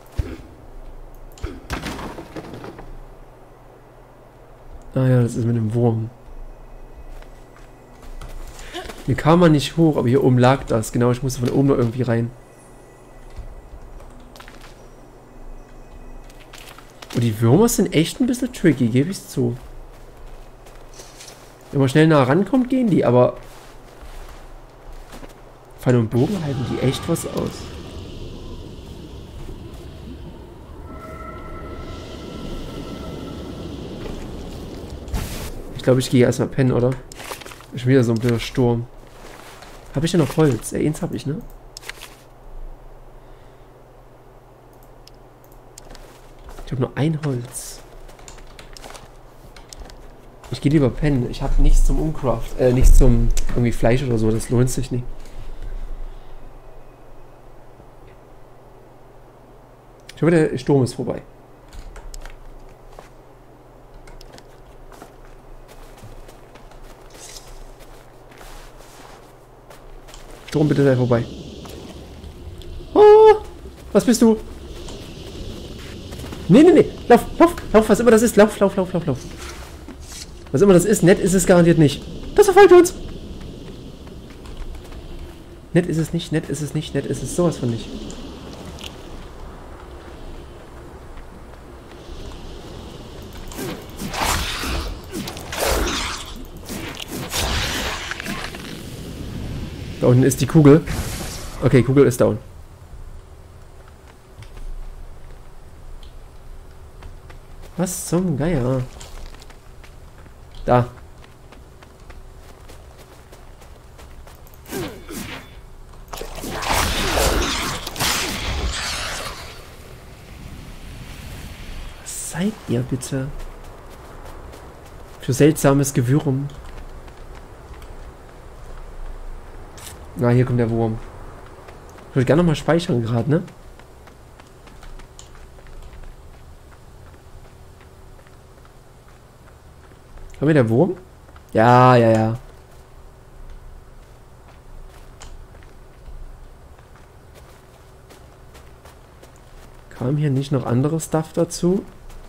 Ah ja, das ist mit dem Wurm. Hier kam man nicht hoch, aber hier oben lag das. Genau, ich musste von oben noch irgendwie rein. Und die Würmer sind echt ein bisschen tricky, gebe ich zu. Wenn man schnell nah rankommt, gehen die, aber Pfeil und Bogen halten die echt was aus. Ich glaube, ich gehe erstmal pennen, oder? Ist wieder so ein blöder Sturm. Habe ich ja noch Holz? Eins habe ich, ne? Ich habe nur ein Holz. Ich gehe lieber pennen. Ich habe nichts zum Umcraft. Nichts zum irgendwie Fleisch oder so. Das lohnt sich nicht. Ich hoffe, der Sturm ist vorbei. Sturm, bitte sei vorbei. Oh, was bist du? Nee, nee, nee. Lauf, lauf, lauf, was immer das ist. Lauf, lauf, lauf, lauf, lauf. Was immer das ist, nett ist es garantiert nicht. Das verfolgt uns. Nett ist es nicht, nett ist es nicht, nett ist es sowas von nicht. Da unten ist die Kugel. Okay, Kugel ist down. Was zum Geier? Da. Was seid ihr bitte? Für seltsames Gewürm. Na, hier kommt der Wurm. Ich würde gerne nochmal speichern gerade, ne? Haben wir der Wurm? Ja, ja, ja. Kam hier nicht noch anderes Stuff dazu?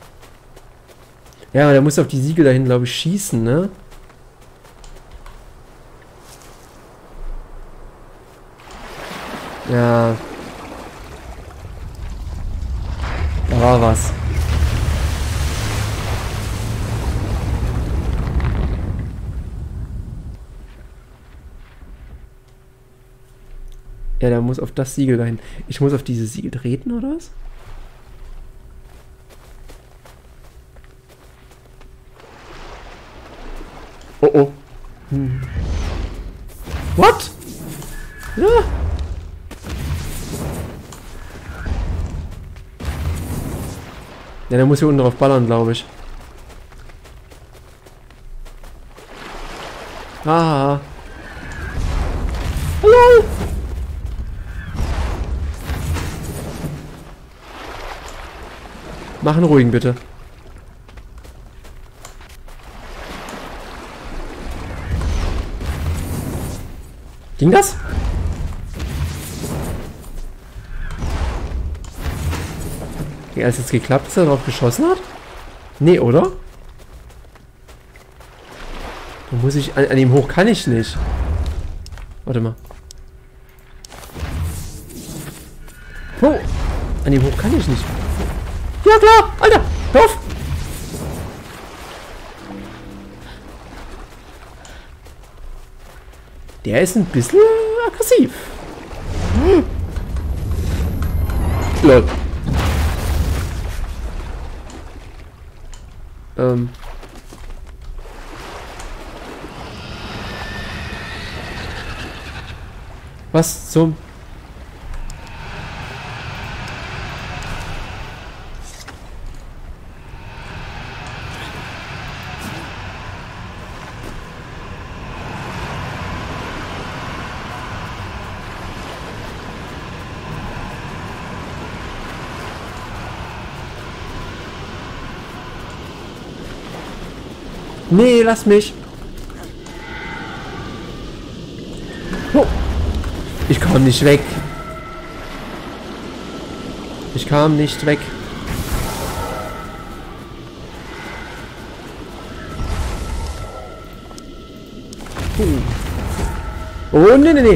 Ja, der muss auf die Siegel dahin, glaube ich, schießen, ne? Ja. Da war was. Ja, der muss auf das Siegel dahin. Ich muss auf dieses Siegel treten, oder was? Oh, oh. Hm. What? Ja. Ja, der muss hier unten drauf ballern, glaube ich. Ah. Hallo. Mach einen ruhigen, bitte. Ging das? Ja, hat es jetzt geklappt, dass er drauf geschossen hat? Nee, oder? Da muss ich... An ihm hoch kann ich nicht. Warte mal. Oh! An ihm hoch kann ich nicht. Ja klar! Alter! Hör auf! Der ist ein bisschen aggressiv. Lol. Was zum... Nee, lass mich. Oh. Ich kam nicht weg. Ich kam nicht weg. Oh, nee, nee, nee.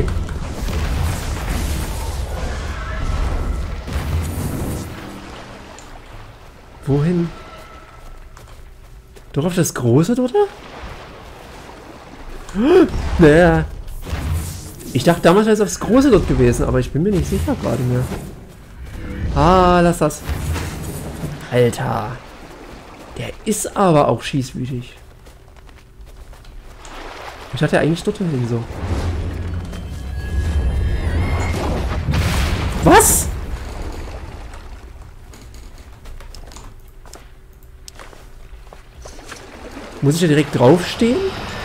Wohin? Doch auf das Große, oder? Naja. Ich dachte damals wäre es aufs Große dort gewesen, aber ich bin mir nicht sicher gerade mehr. Ah, lass das. Alter. Der ist aber auch schießwütig. Ich dachte eigentlich dort hin so. Was? Muss ich da direkt draufstehen?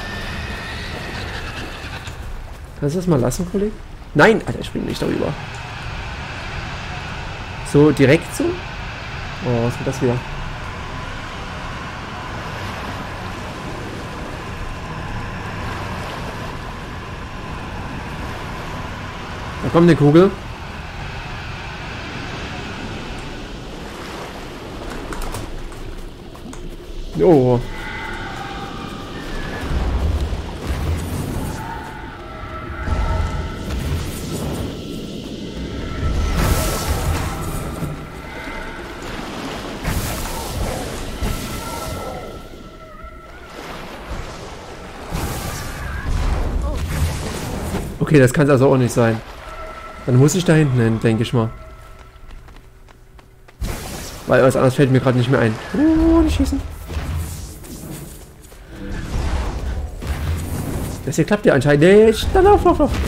Kannst du das mal lassen, Kollege? Nein! Alter, ich springe nicht darüber. So, direkt so? Oh, was wird das wieder? Da kommt eine Kugel. Oh. Okay, das kann es also auch nicht sein. Dann muss ich da hinten hin, denke ich mal. Weil was anderes fällt mir gerade nicht mehr ein. Oh, nicht schießen. Das hier klappt ja anscheinend nicht. Dann lauf, lauf, lauf.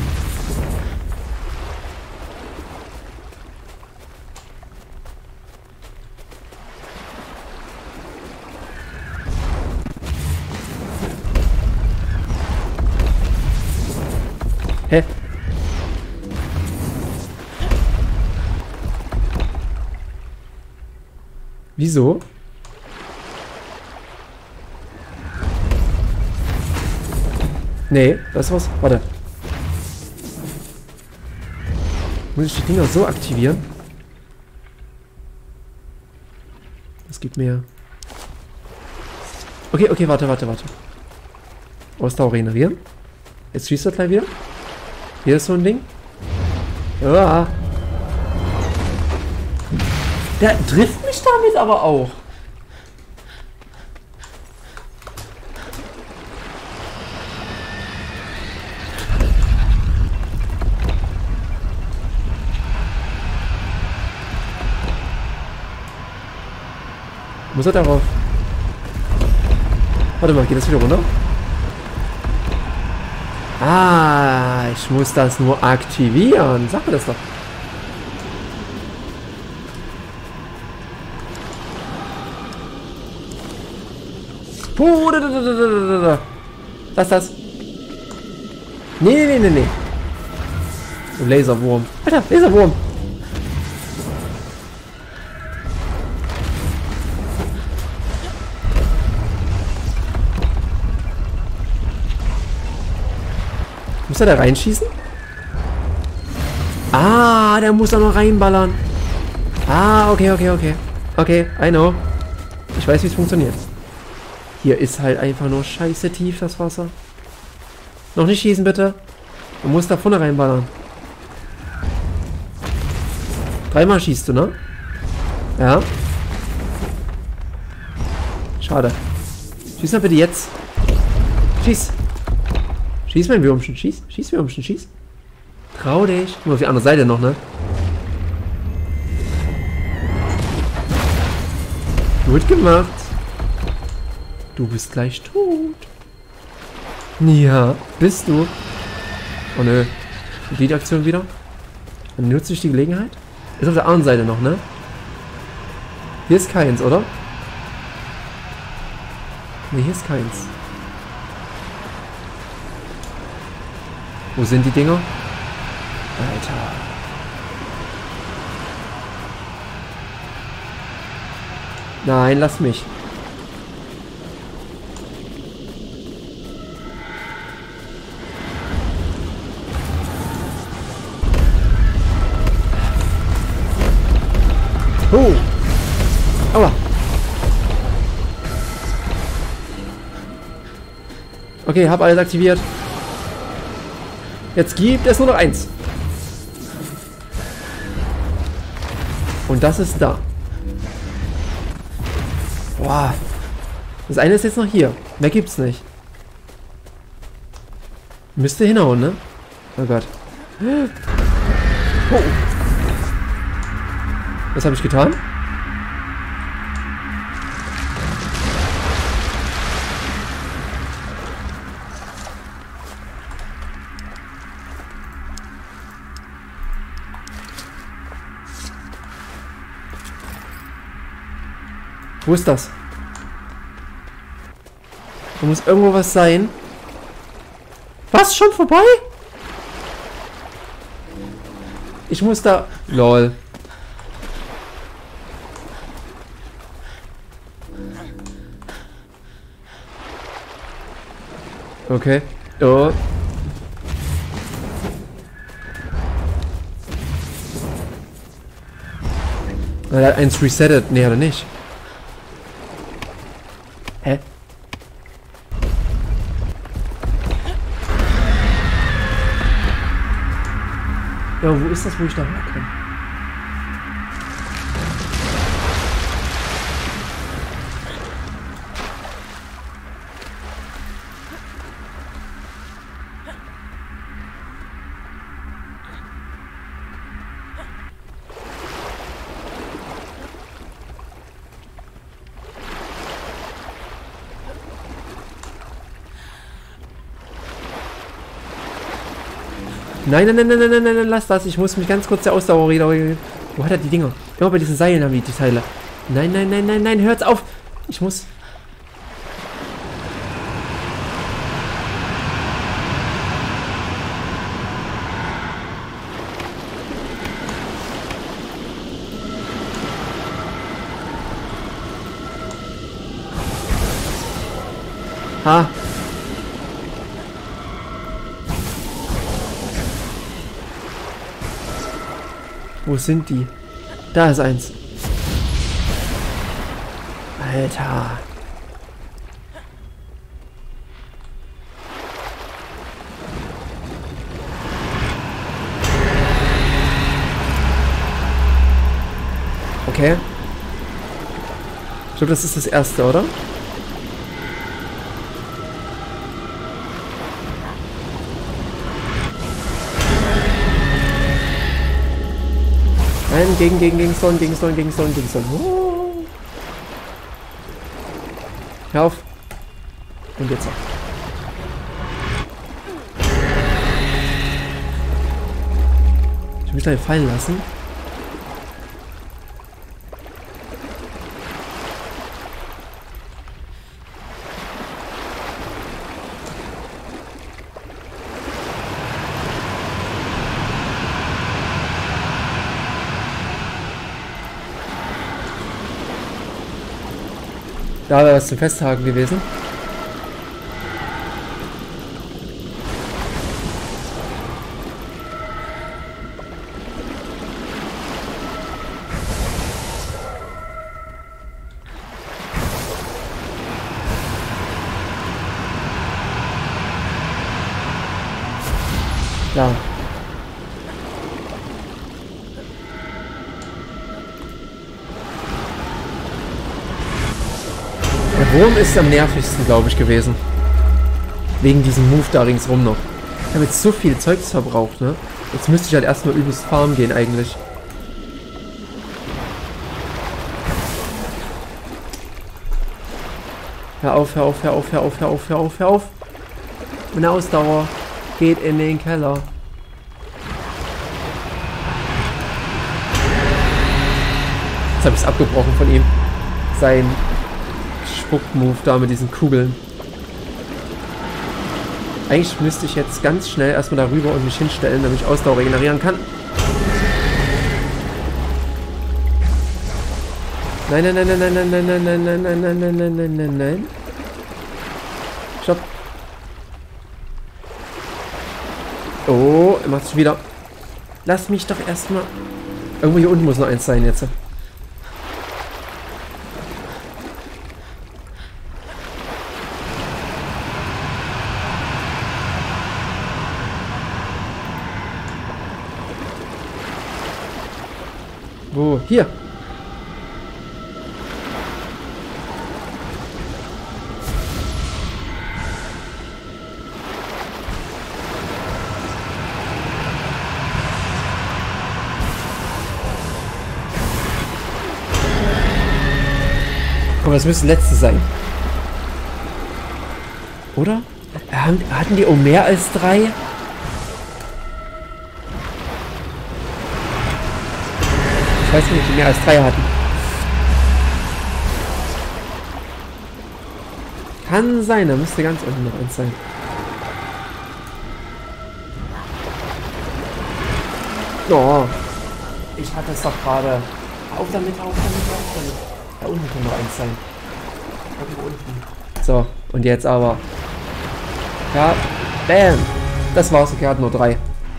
Hä? Wieso? Nee, das war's. Warte. Muss ich die Dinger so aktivieren? Das gibt mir... Okay, okay, warte. Ausdauer regenerieren. Jetzt schießt er gleich wieder. Hier ist so ein Ding. Ja. Der trifft mich damit aber auch. Muss er darauf? Warte mal, geht das wieder runter? Ah, ich muss das nur aktivieren. Sag mir das doch. Was ist das? Nee. Laserwurm. Alter, Laserwurm. Muss er da reinschießen? Ah, der muss da noch reinballern. Ah, okay. Okay, I know. Ich weiß, wie es funktioniert. Hier ist halt einfach nur scheiße tief, das Wasser. Noch nicht schießen, bitte. Man muss da vorne reinballern. 3-mal schießt du, ne? Ja. Schade. Schieß mal bitte jetzt. Schieß. Schieß, mein Würmchen. Schieß, Würmchen, schieß. Trau dich. Nur auf die andere Seite noch, ne? Gut gemacht. Du bist gleich tot. Ja, bist du. Oh nö. Und die Aktion wieder? Dann nutze ich die Gelegenheit. Ist auf der anderen Seite noch, ne? Hier ist keins, oder? Ne, hier ist keins. Wo sind die Dinger? Alter. Nein, lass mich. Oh! Aua! Okay, hab alles aktiviert. Jetzt gibt es nur noch eins. Und das ist da. Boah. Das eine ist jetzt noch hier. Mehr gibt's nicht. Müsste hinhauen, ne? Oh Gott. Oh. Was habe ich getan? Wo ist das? Da muss irgendwo was sein. Was? Schon vorbei? Ich muss da... Lol. Okay. Oh. Er hat eins resettet. Nee, hat er nicht. Hä? Ja, wo ist das, wo ich da hoch kann? Nein, lass das. Ich muss mich ganz kurz der Ausdauer wieder... Wo hat er die Dinger? Immer bei diesen Seilen haben die Teile. Nein, hört's auf. Ich muss... Ha. Wo sind die? Da ist eins. Alter. Okay. Ich glaube, das ist das erste, oder? Nein, gegen Stone. Oh. Hör auf. Und jetzt auch. Ich will mich da fallen lassen. Da wäre was zum Festhaken gewesen. Ja. Der Wurm ist am nervigsten, glaube ich, gewesen. Wegen diesem Move da ringsrum noch. Ich habe jetzt so viel Zeugs verbraucht, ne? Jetzt müsste ich halt erstmal übelst Farm gehen, eigentlich. Hör auf, hör auf, hör auf, hör auf, hör auf, hör auf, hör auf. Meine Ausdauer geht in den Keller. Jetzt habe ich es abgebrochen von ihm. Sein Spuckmove da mit diesen Kugeln. Eigentlich müsste ich jetzt ganz schnell erstmal darüber und mich hinstellen, damit ich Ausdauer regenerieren kann. Nein, nein, nein, nein, nein, nein, nein, nein, nein, nein, nein, nein, nein, nein, nein, nein, nein. Stopp. Oh, er macht es wieder. Lass mich doch erstmal. Irgendwo hier unten muss noch eins sein jetzt. Wo? Hier. Komm, das müsste das letzte sein. Oder? Hatten die auch mehr als 3? Ich weiß nicht, ob die mehr als 3 hatten. Kann sein, da müsste ganz unten noch eins sein. Oh. Ich hatte es doch gerade. Auf damit, auf damit, auf damit. Da unten kann noch eins sein. Irgendwo unten. So, und jetzt aber. Ja, bam. Das war's, okay, hat nur 3.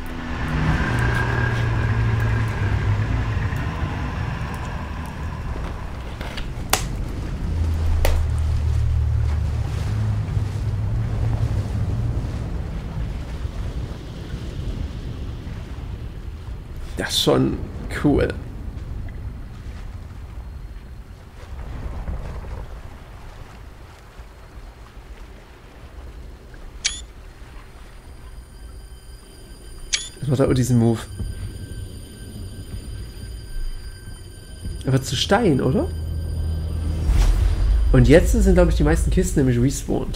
Das ist schon cool. Das macht auch diesen Move. Aber zu Stein, oder? Und jetzt sind, glaube ich, die meisten Kisten nämlich respawned.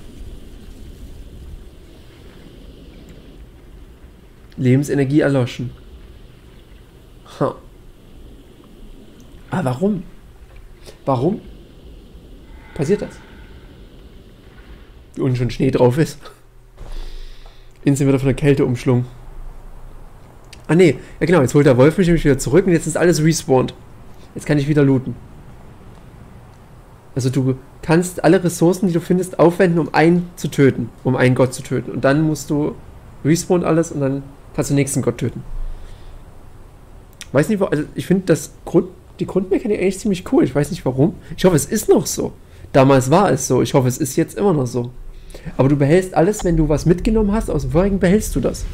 Lebensenergie erloschen. Huh. Aber warum? Warum passiert das? Und schon Schnee drauf ist. Instant wird er von der Kälte umschlungen. Ah ne, ja genau, jetzt holt der Wolf mich nämlich wieder zurück und jetzt ist alles respawned. Jetzt kann ich wieder looten. Also du kannst alle Ressourcen, die du findest, aufwenden, um einen zu töten. Um einen Gott zu töten. Und dann musst du respawn alles und dann kannst du den nächsten Gott töten. Weiß nicht, also ich finde die Grundmechanik eigentlich ziemlich cool. Ich weiß nicht warum. Ich hoffe, es ist noch so. Damals war es so. Ich hoffe, es ist jetzt immer noch so. Aber du behältst alles, wenn du was mitgenommen hast aus dem vorigen, behältst du das.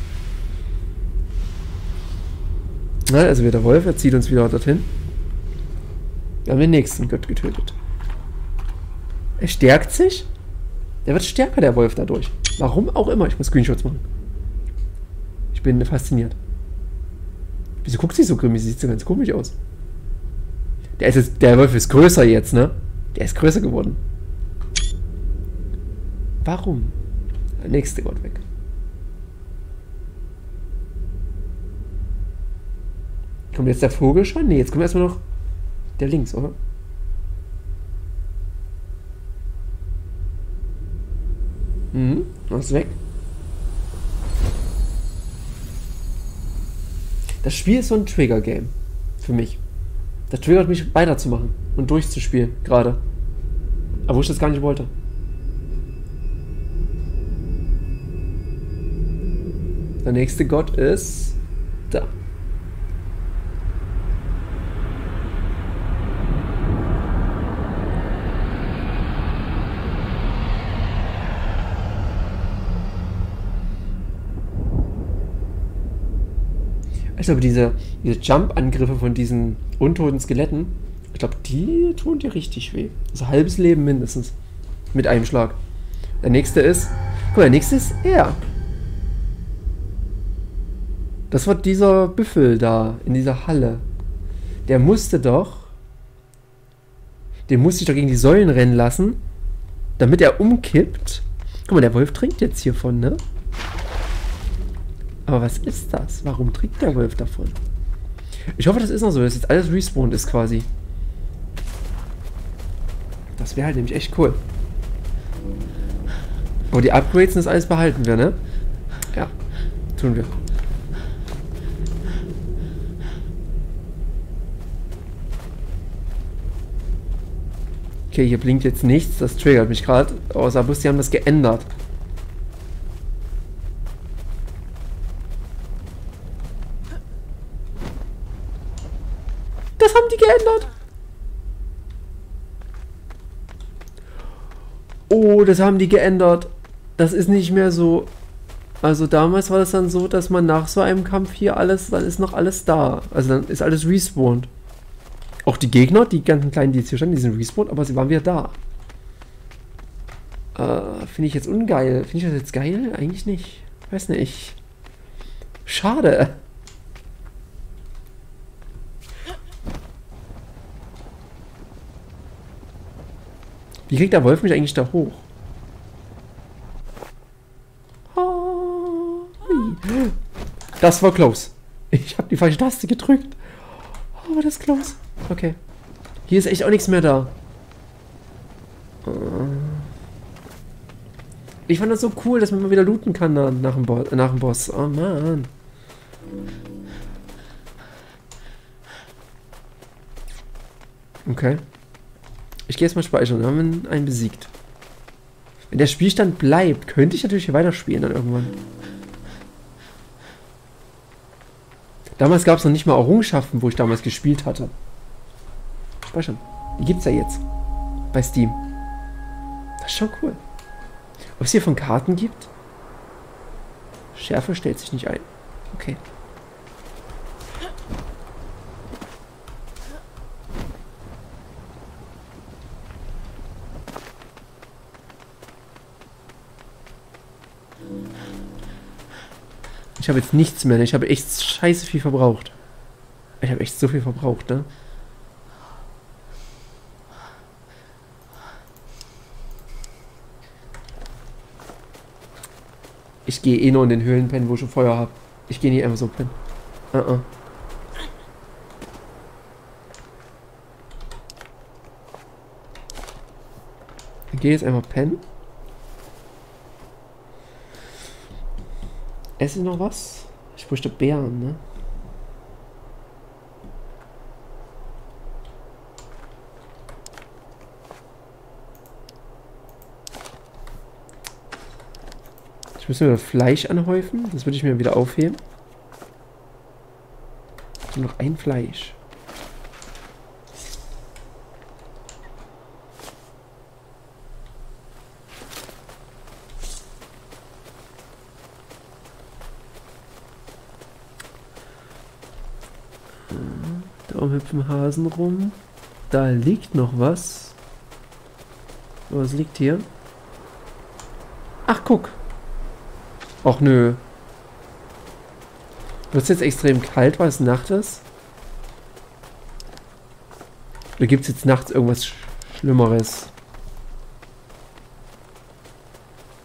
Na, also wird der Wolf, er zieht uns wieder dorthin. Wir haben den nächsten Gott getötet. Er stärkt sich. Der wird stärker, der Wolf, dadurch. Warum auch immer. Ich muss Screenshots machen. Ich bin fasziniert. Wieso guckt sie so grimmig? Sie sieht so ganz komisch aus. Der Wolf ist größer jetzt, ne? Der ist größer geworden. Warum? Der nächste Gott weg. Kommt jetzt der Vogel schon? Ne, jetzt kommt erstmal noch der links, oder? Was ist weg? Das Spiel ist so ein Trigger-Game. Für mich. Das triggert mich weiterzumachen und durchzuspielen, gerade. Aber wo ich das gar nicht wollte. Der nächste Gott ist da. Ich glaube, diese Jump-Angriffe von diesen untoten Skeletten, ich glaube, die tun dir richtig weh. Also halbes Leben mindestens. Mit einem Schlag. Der nächste ist... Guck mal, der nächste ist er. Das war dieser Büffel da, in dieser Halle. Der musste doch... Den musste ich doch gegen die Säulen rennen lassen, damit er umkippt. Guck mal, der Wolf trinkt jetzt hiervon, ne? Aber was ist das? Warum trinkt der Wolf davon? Ich hoffe, das ist noch so, dass jetzt alles respawned ist quasi. Das wäre halt nämlich echt cool. Aber die Upgrades und das alles behalten wir, ne? Ja, tun wir. Okay, hier blinkt jetzt nichts, das triggert mich gerade. Außer bloß, die haben das geändert. Das haben die geändert. Oh, das haben die geändert. Das ist nicht mehr so. Also damals war das dann so, dass man nach so einem Kampf hier alles, dann ist noch alles da. Also dann ist alles respawned. Auch die Gegner, die ganzen kleinen, die jetzt hier standen, die sind respawned, aber sie waren wieder da. Finde ich jetzt ungeil. Finde ich das jetzt geil? Eigentlich nicht. Weiß nicht. Schade. Wie kriegt der Wolf mich eigentlich da hoch? Das war close. Ich habe die falsche Taste gedrückt. Oh, das ist close. Okay. Hier ist echt auch nichts mehr da. Ich fand das so cool, dass man mal wieder looten kann dann nach dem Boss. Oh Mann. Okay. Ich gehe jetzt mal speichern. Dann haben wir einen besiegt. Wenn der Spielstand bleibt, könnte ich natürlich hier weiterspielen dann irgendwann. Damals gab es noch nicht mal Errungenschaften, wo ich damals gespielt hatte. Speichern. Die gibt's ja jetzt. Bei Steam. Das ist schon cool. Ob es hier von Karten gibt? Schärfe stellt sich nicht ein. Okay. Ich habe jetzt nichts mehr, ne? Ich habe echt scheiße viel verbraucht. Ich habe echt so viel verbraucht, ne? Ich gehe eh nur in den Höhlen pennen, wo ich schon Feuer habe. Ich gehe nicht einfach so pennen. Ich gehe jetzt einfach pennen. Esse noch was? Ich bräuchte Beeren, ne? Ich muss mir Fleisch anhäufen. Das würde ich mir wieder aufheben. Nur noch ein Fleisch. Da hüpfen Hasen rum. Da liegt noch was. Was liegt hier? Ach, guck. Och nö. Wird es jetzt extrem kalt, weil es Nacht ist? Oder gibt es jetzt nachts irgendwas Schlimmeres?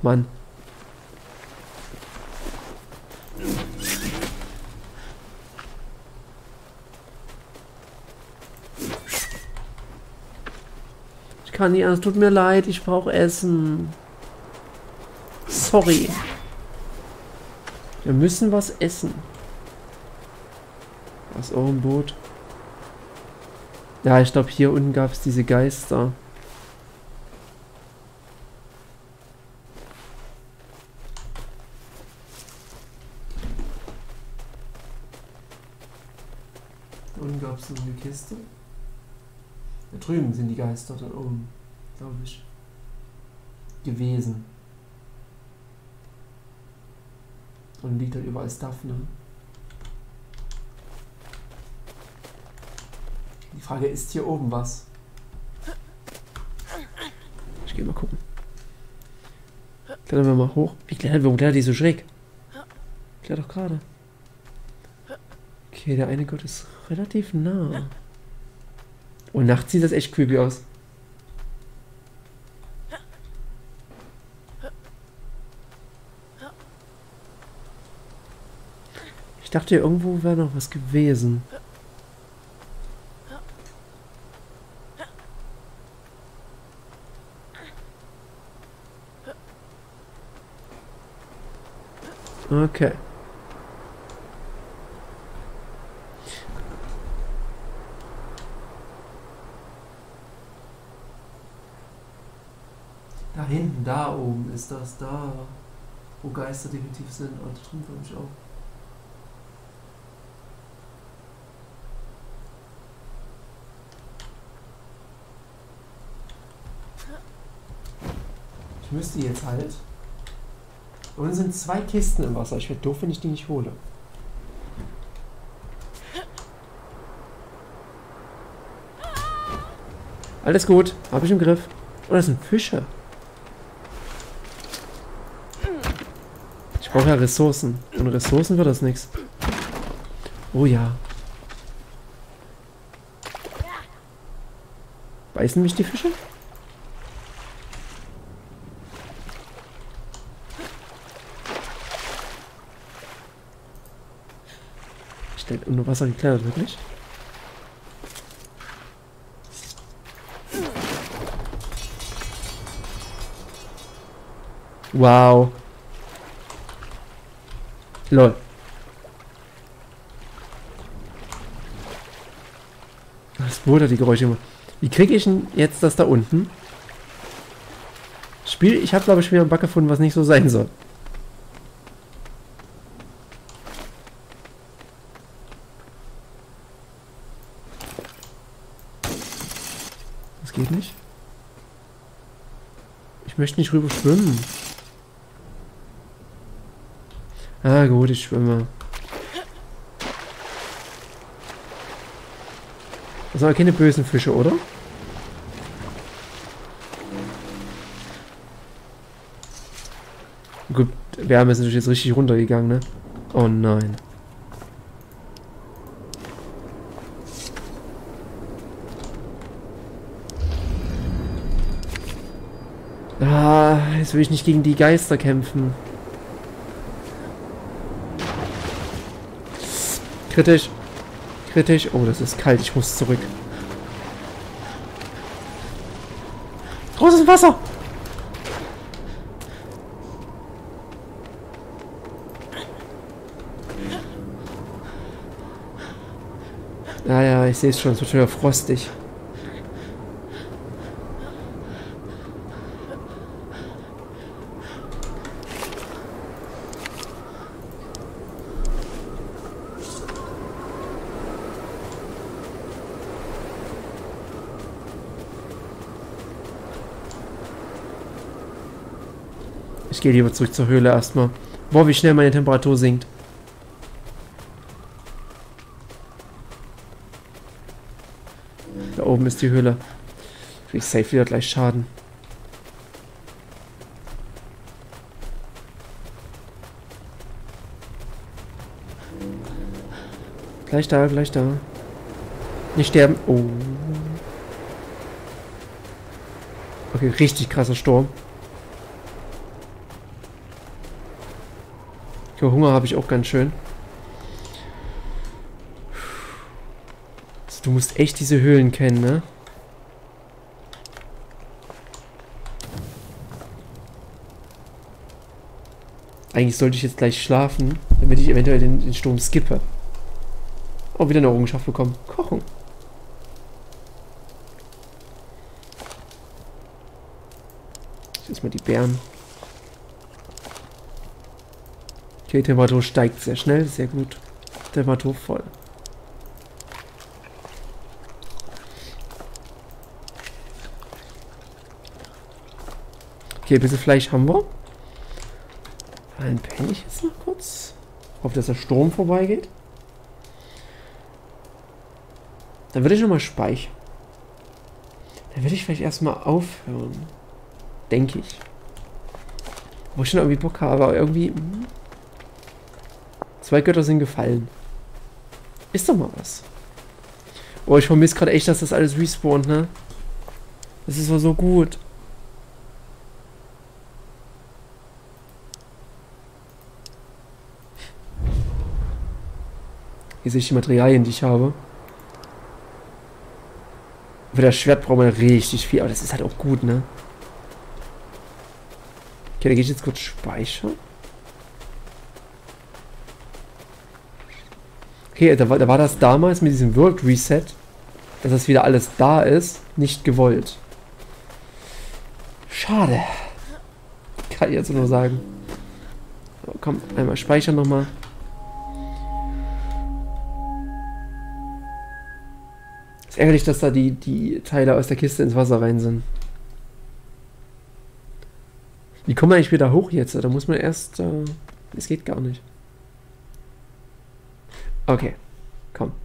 Mann. Ich kann nicht, es tut mir leid, ich brauche Essen. Sorry. Wir müssen was essen. Was auch im Boot? Ja, ich glaube, hier unten gab es diese Geister. Da unten gab es so eine Kiste. Da drüben sind die Geister, da oben, glaube ich, gewesen. Und liegt halt überall Stuff, ne? Die Frage ist hier oben was. Ich gehe mal gucken. Klettern wir mal hoch. Warum klettert die so schräg? Kletter doch gerade. Okay, der eine Gott ist relativ nah. Und nachts sieht das echt creepy aus. Ich dachte, hier irgendwo wäre noch was gewesen. Okay. Da hinten, da oben ist das, da, wo Geister definitiv sind. Und da drüben glaube ich auch. Ich müsste jetzt halt. Und es sind 2 Kisten im Wasser. Ich werde doof, wenn ich die nicht hole. Alles gut, habe ich im Griff. Oh, das sind Fische. Ich brauche ja Ressourcen. Ohne Ressourcen wird das nichts. Oh ja. Beißen mich die Fische? Ich denke, unter Wasser geklettert, wirklich? Wow. Lol. Das Boot hat die Geräusche immer. Wie kriege ich denn jetzt das da unten? Spiel, ich habe glaube ich wieder einen Bug gefunden, was nicht so sein soll. Das geht nicht. Ich möchte nicht rüber schwimmen. Ah gut, ich schwimme. Das sind aber keine bösen Fische, oder? Gut, wir haben jetzt natürlich jetzt richtig runtergegangen, ne? Oh nein. Ah, jetzt will ich nicht gegen die Geister kämpfen. Kritisch. Kritisch. Oh, das ist kalt. Ich muss zurück. Großes Wasser! Ja, ja, ich sehe es schon. Es wird schon wieder frostig. Ich gehe lieber zurück zur Höhle erstmal. Boah, wie schnell meine Temperatur sinkt. Da oben ist die Höhle. Krieg ich safe wieder gleich Schaden. Gleich da, gleich da. Nicht sterben. Oh. Okay, richtig krasser Sturm. Für Hunger habe ich auch ganz schön. Also, du musst echt diese Höhlen kennen, ne? Eigentlich sollte ich jetzt gleich schlafen, damit ich eventuell den Sturm skippe. Oh, wieder eine Errungenschaft bekommen. Kochen. Jetzt mal die Beeren. Okay, Temperatur steigt sehr schnell, sehr gut. Temperatur voll. Okay, ein bisschen Fleisch haben wir. Dann penne ich jetzt noch kurz. Hoffe, dass der Sturm vorbeigeht. Dann würde ich nochmal speichern. Dann würde ich vielleicht erstmal aufhören. Denke ich. Wo ich schon irgendwie Bock habe, aber irgendwie... 2 Götter sind gefallen. Ist doch mal was. Oh, ich vermisse gerade echt, dass das alles respawnt, ne? Das ist so gut. Hier sehe ich die Materialien, die ich habe. Für das Schwert braucht man richtig viel, aber das ist halt auch gut, ne? Okay, da gehe ich jetzt kurz speichern. Okay, da war das damals mit diesem World Reset, dass das wieder alles da ist, nicht gewollt. Schade. Kann ich jetzt nur sagen. So, komm, einmal speichern nochmal. Ist ärgerlich, dass da die Teile aus der Kiste ins Wasser rein sind. Wie kommt man eigentlich wieder hoch jetzt? Da muss man erst... es geht gar nicht. Okay, komm.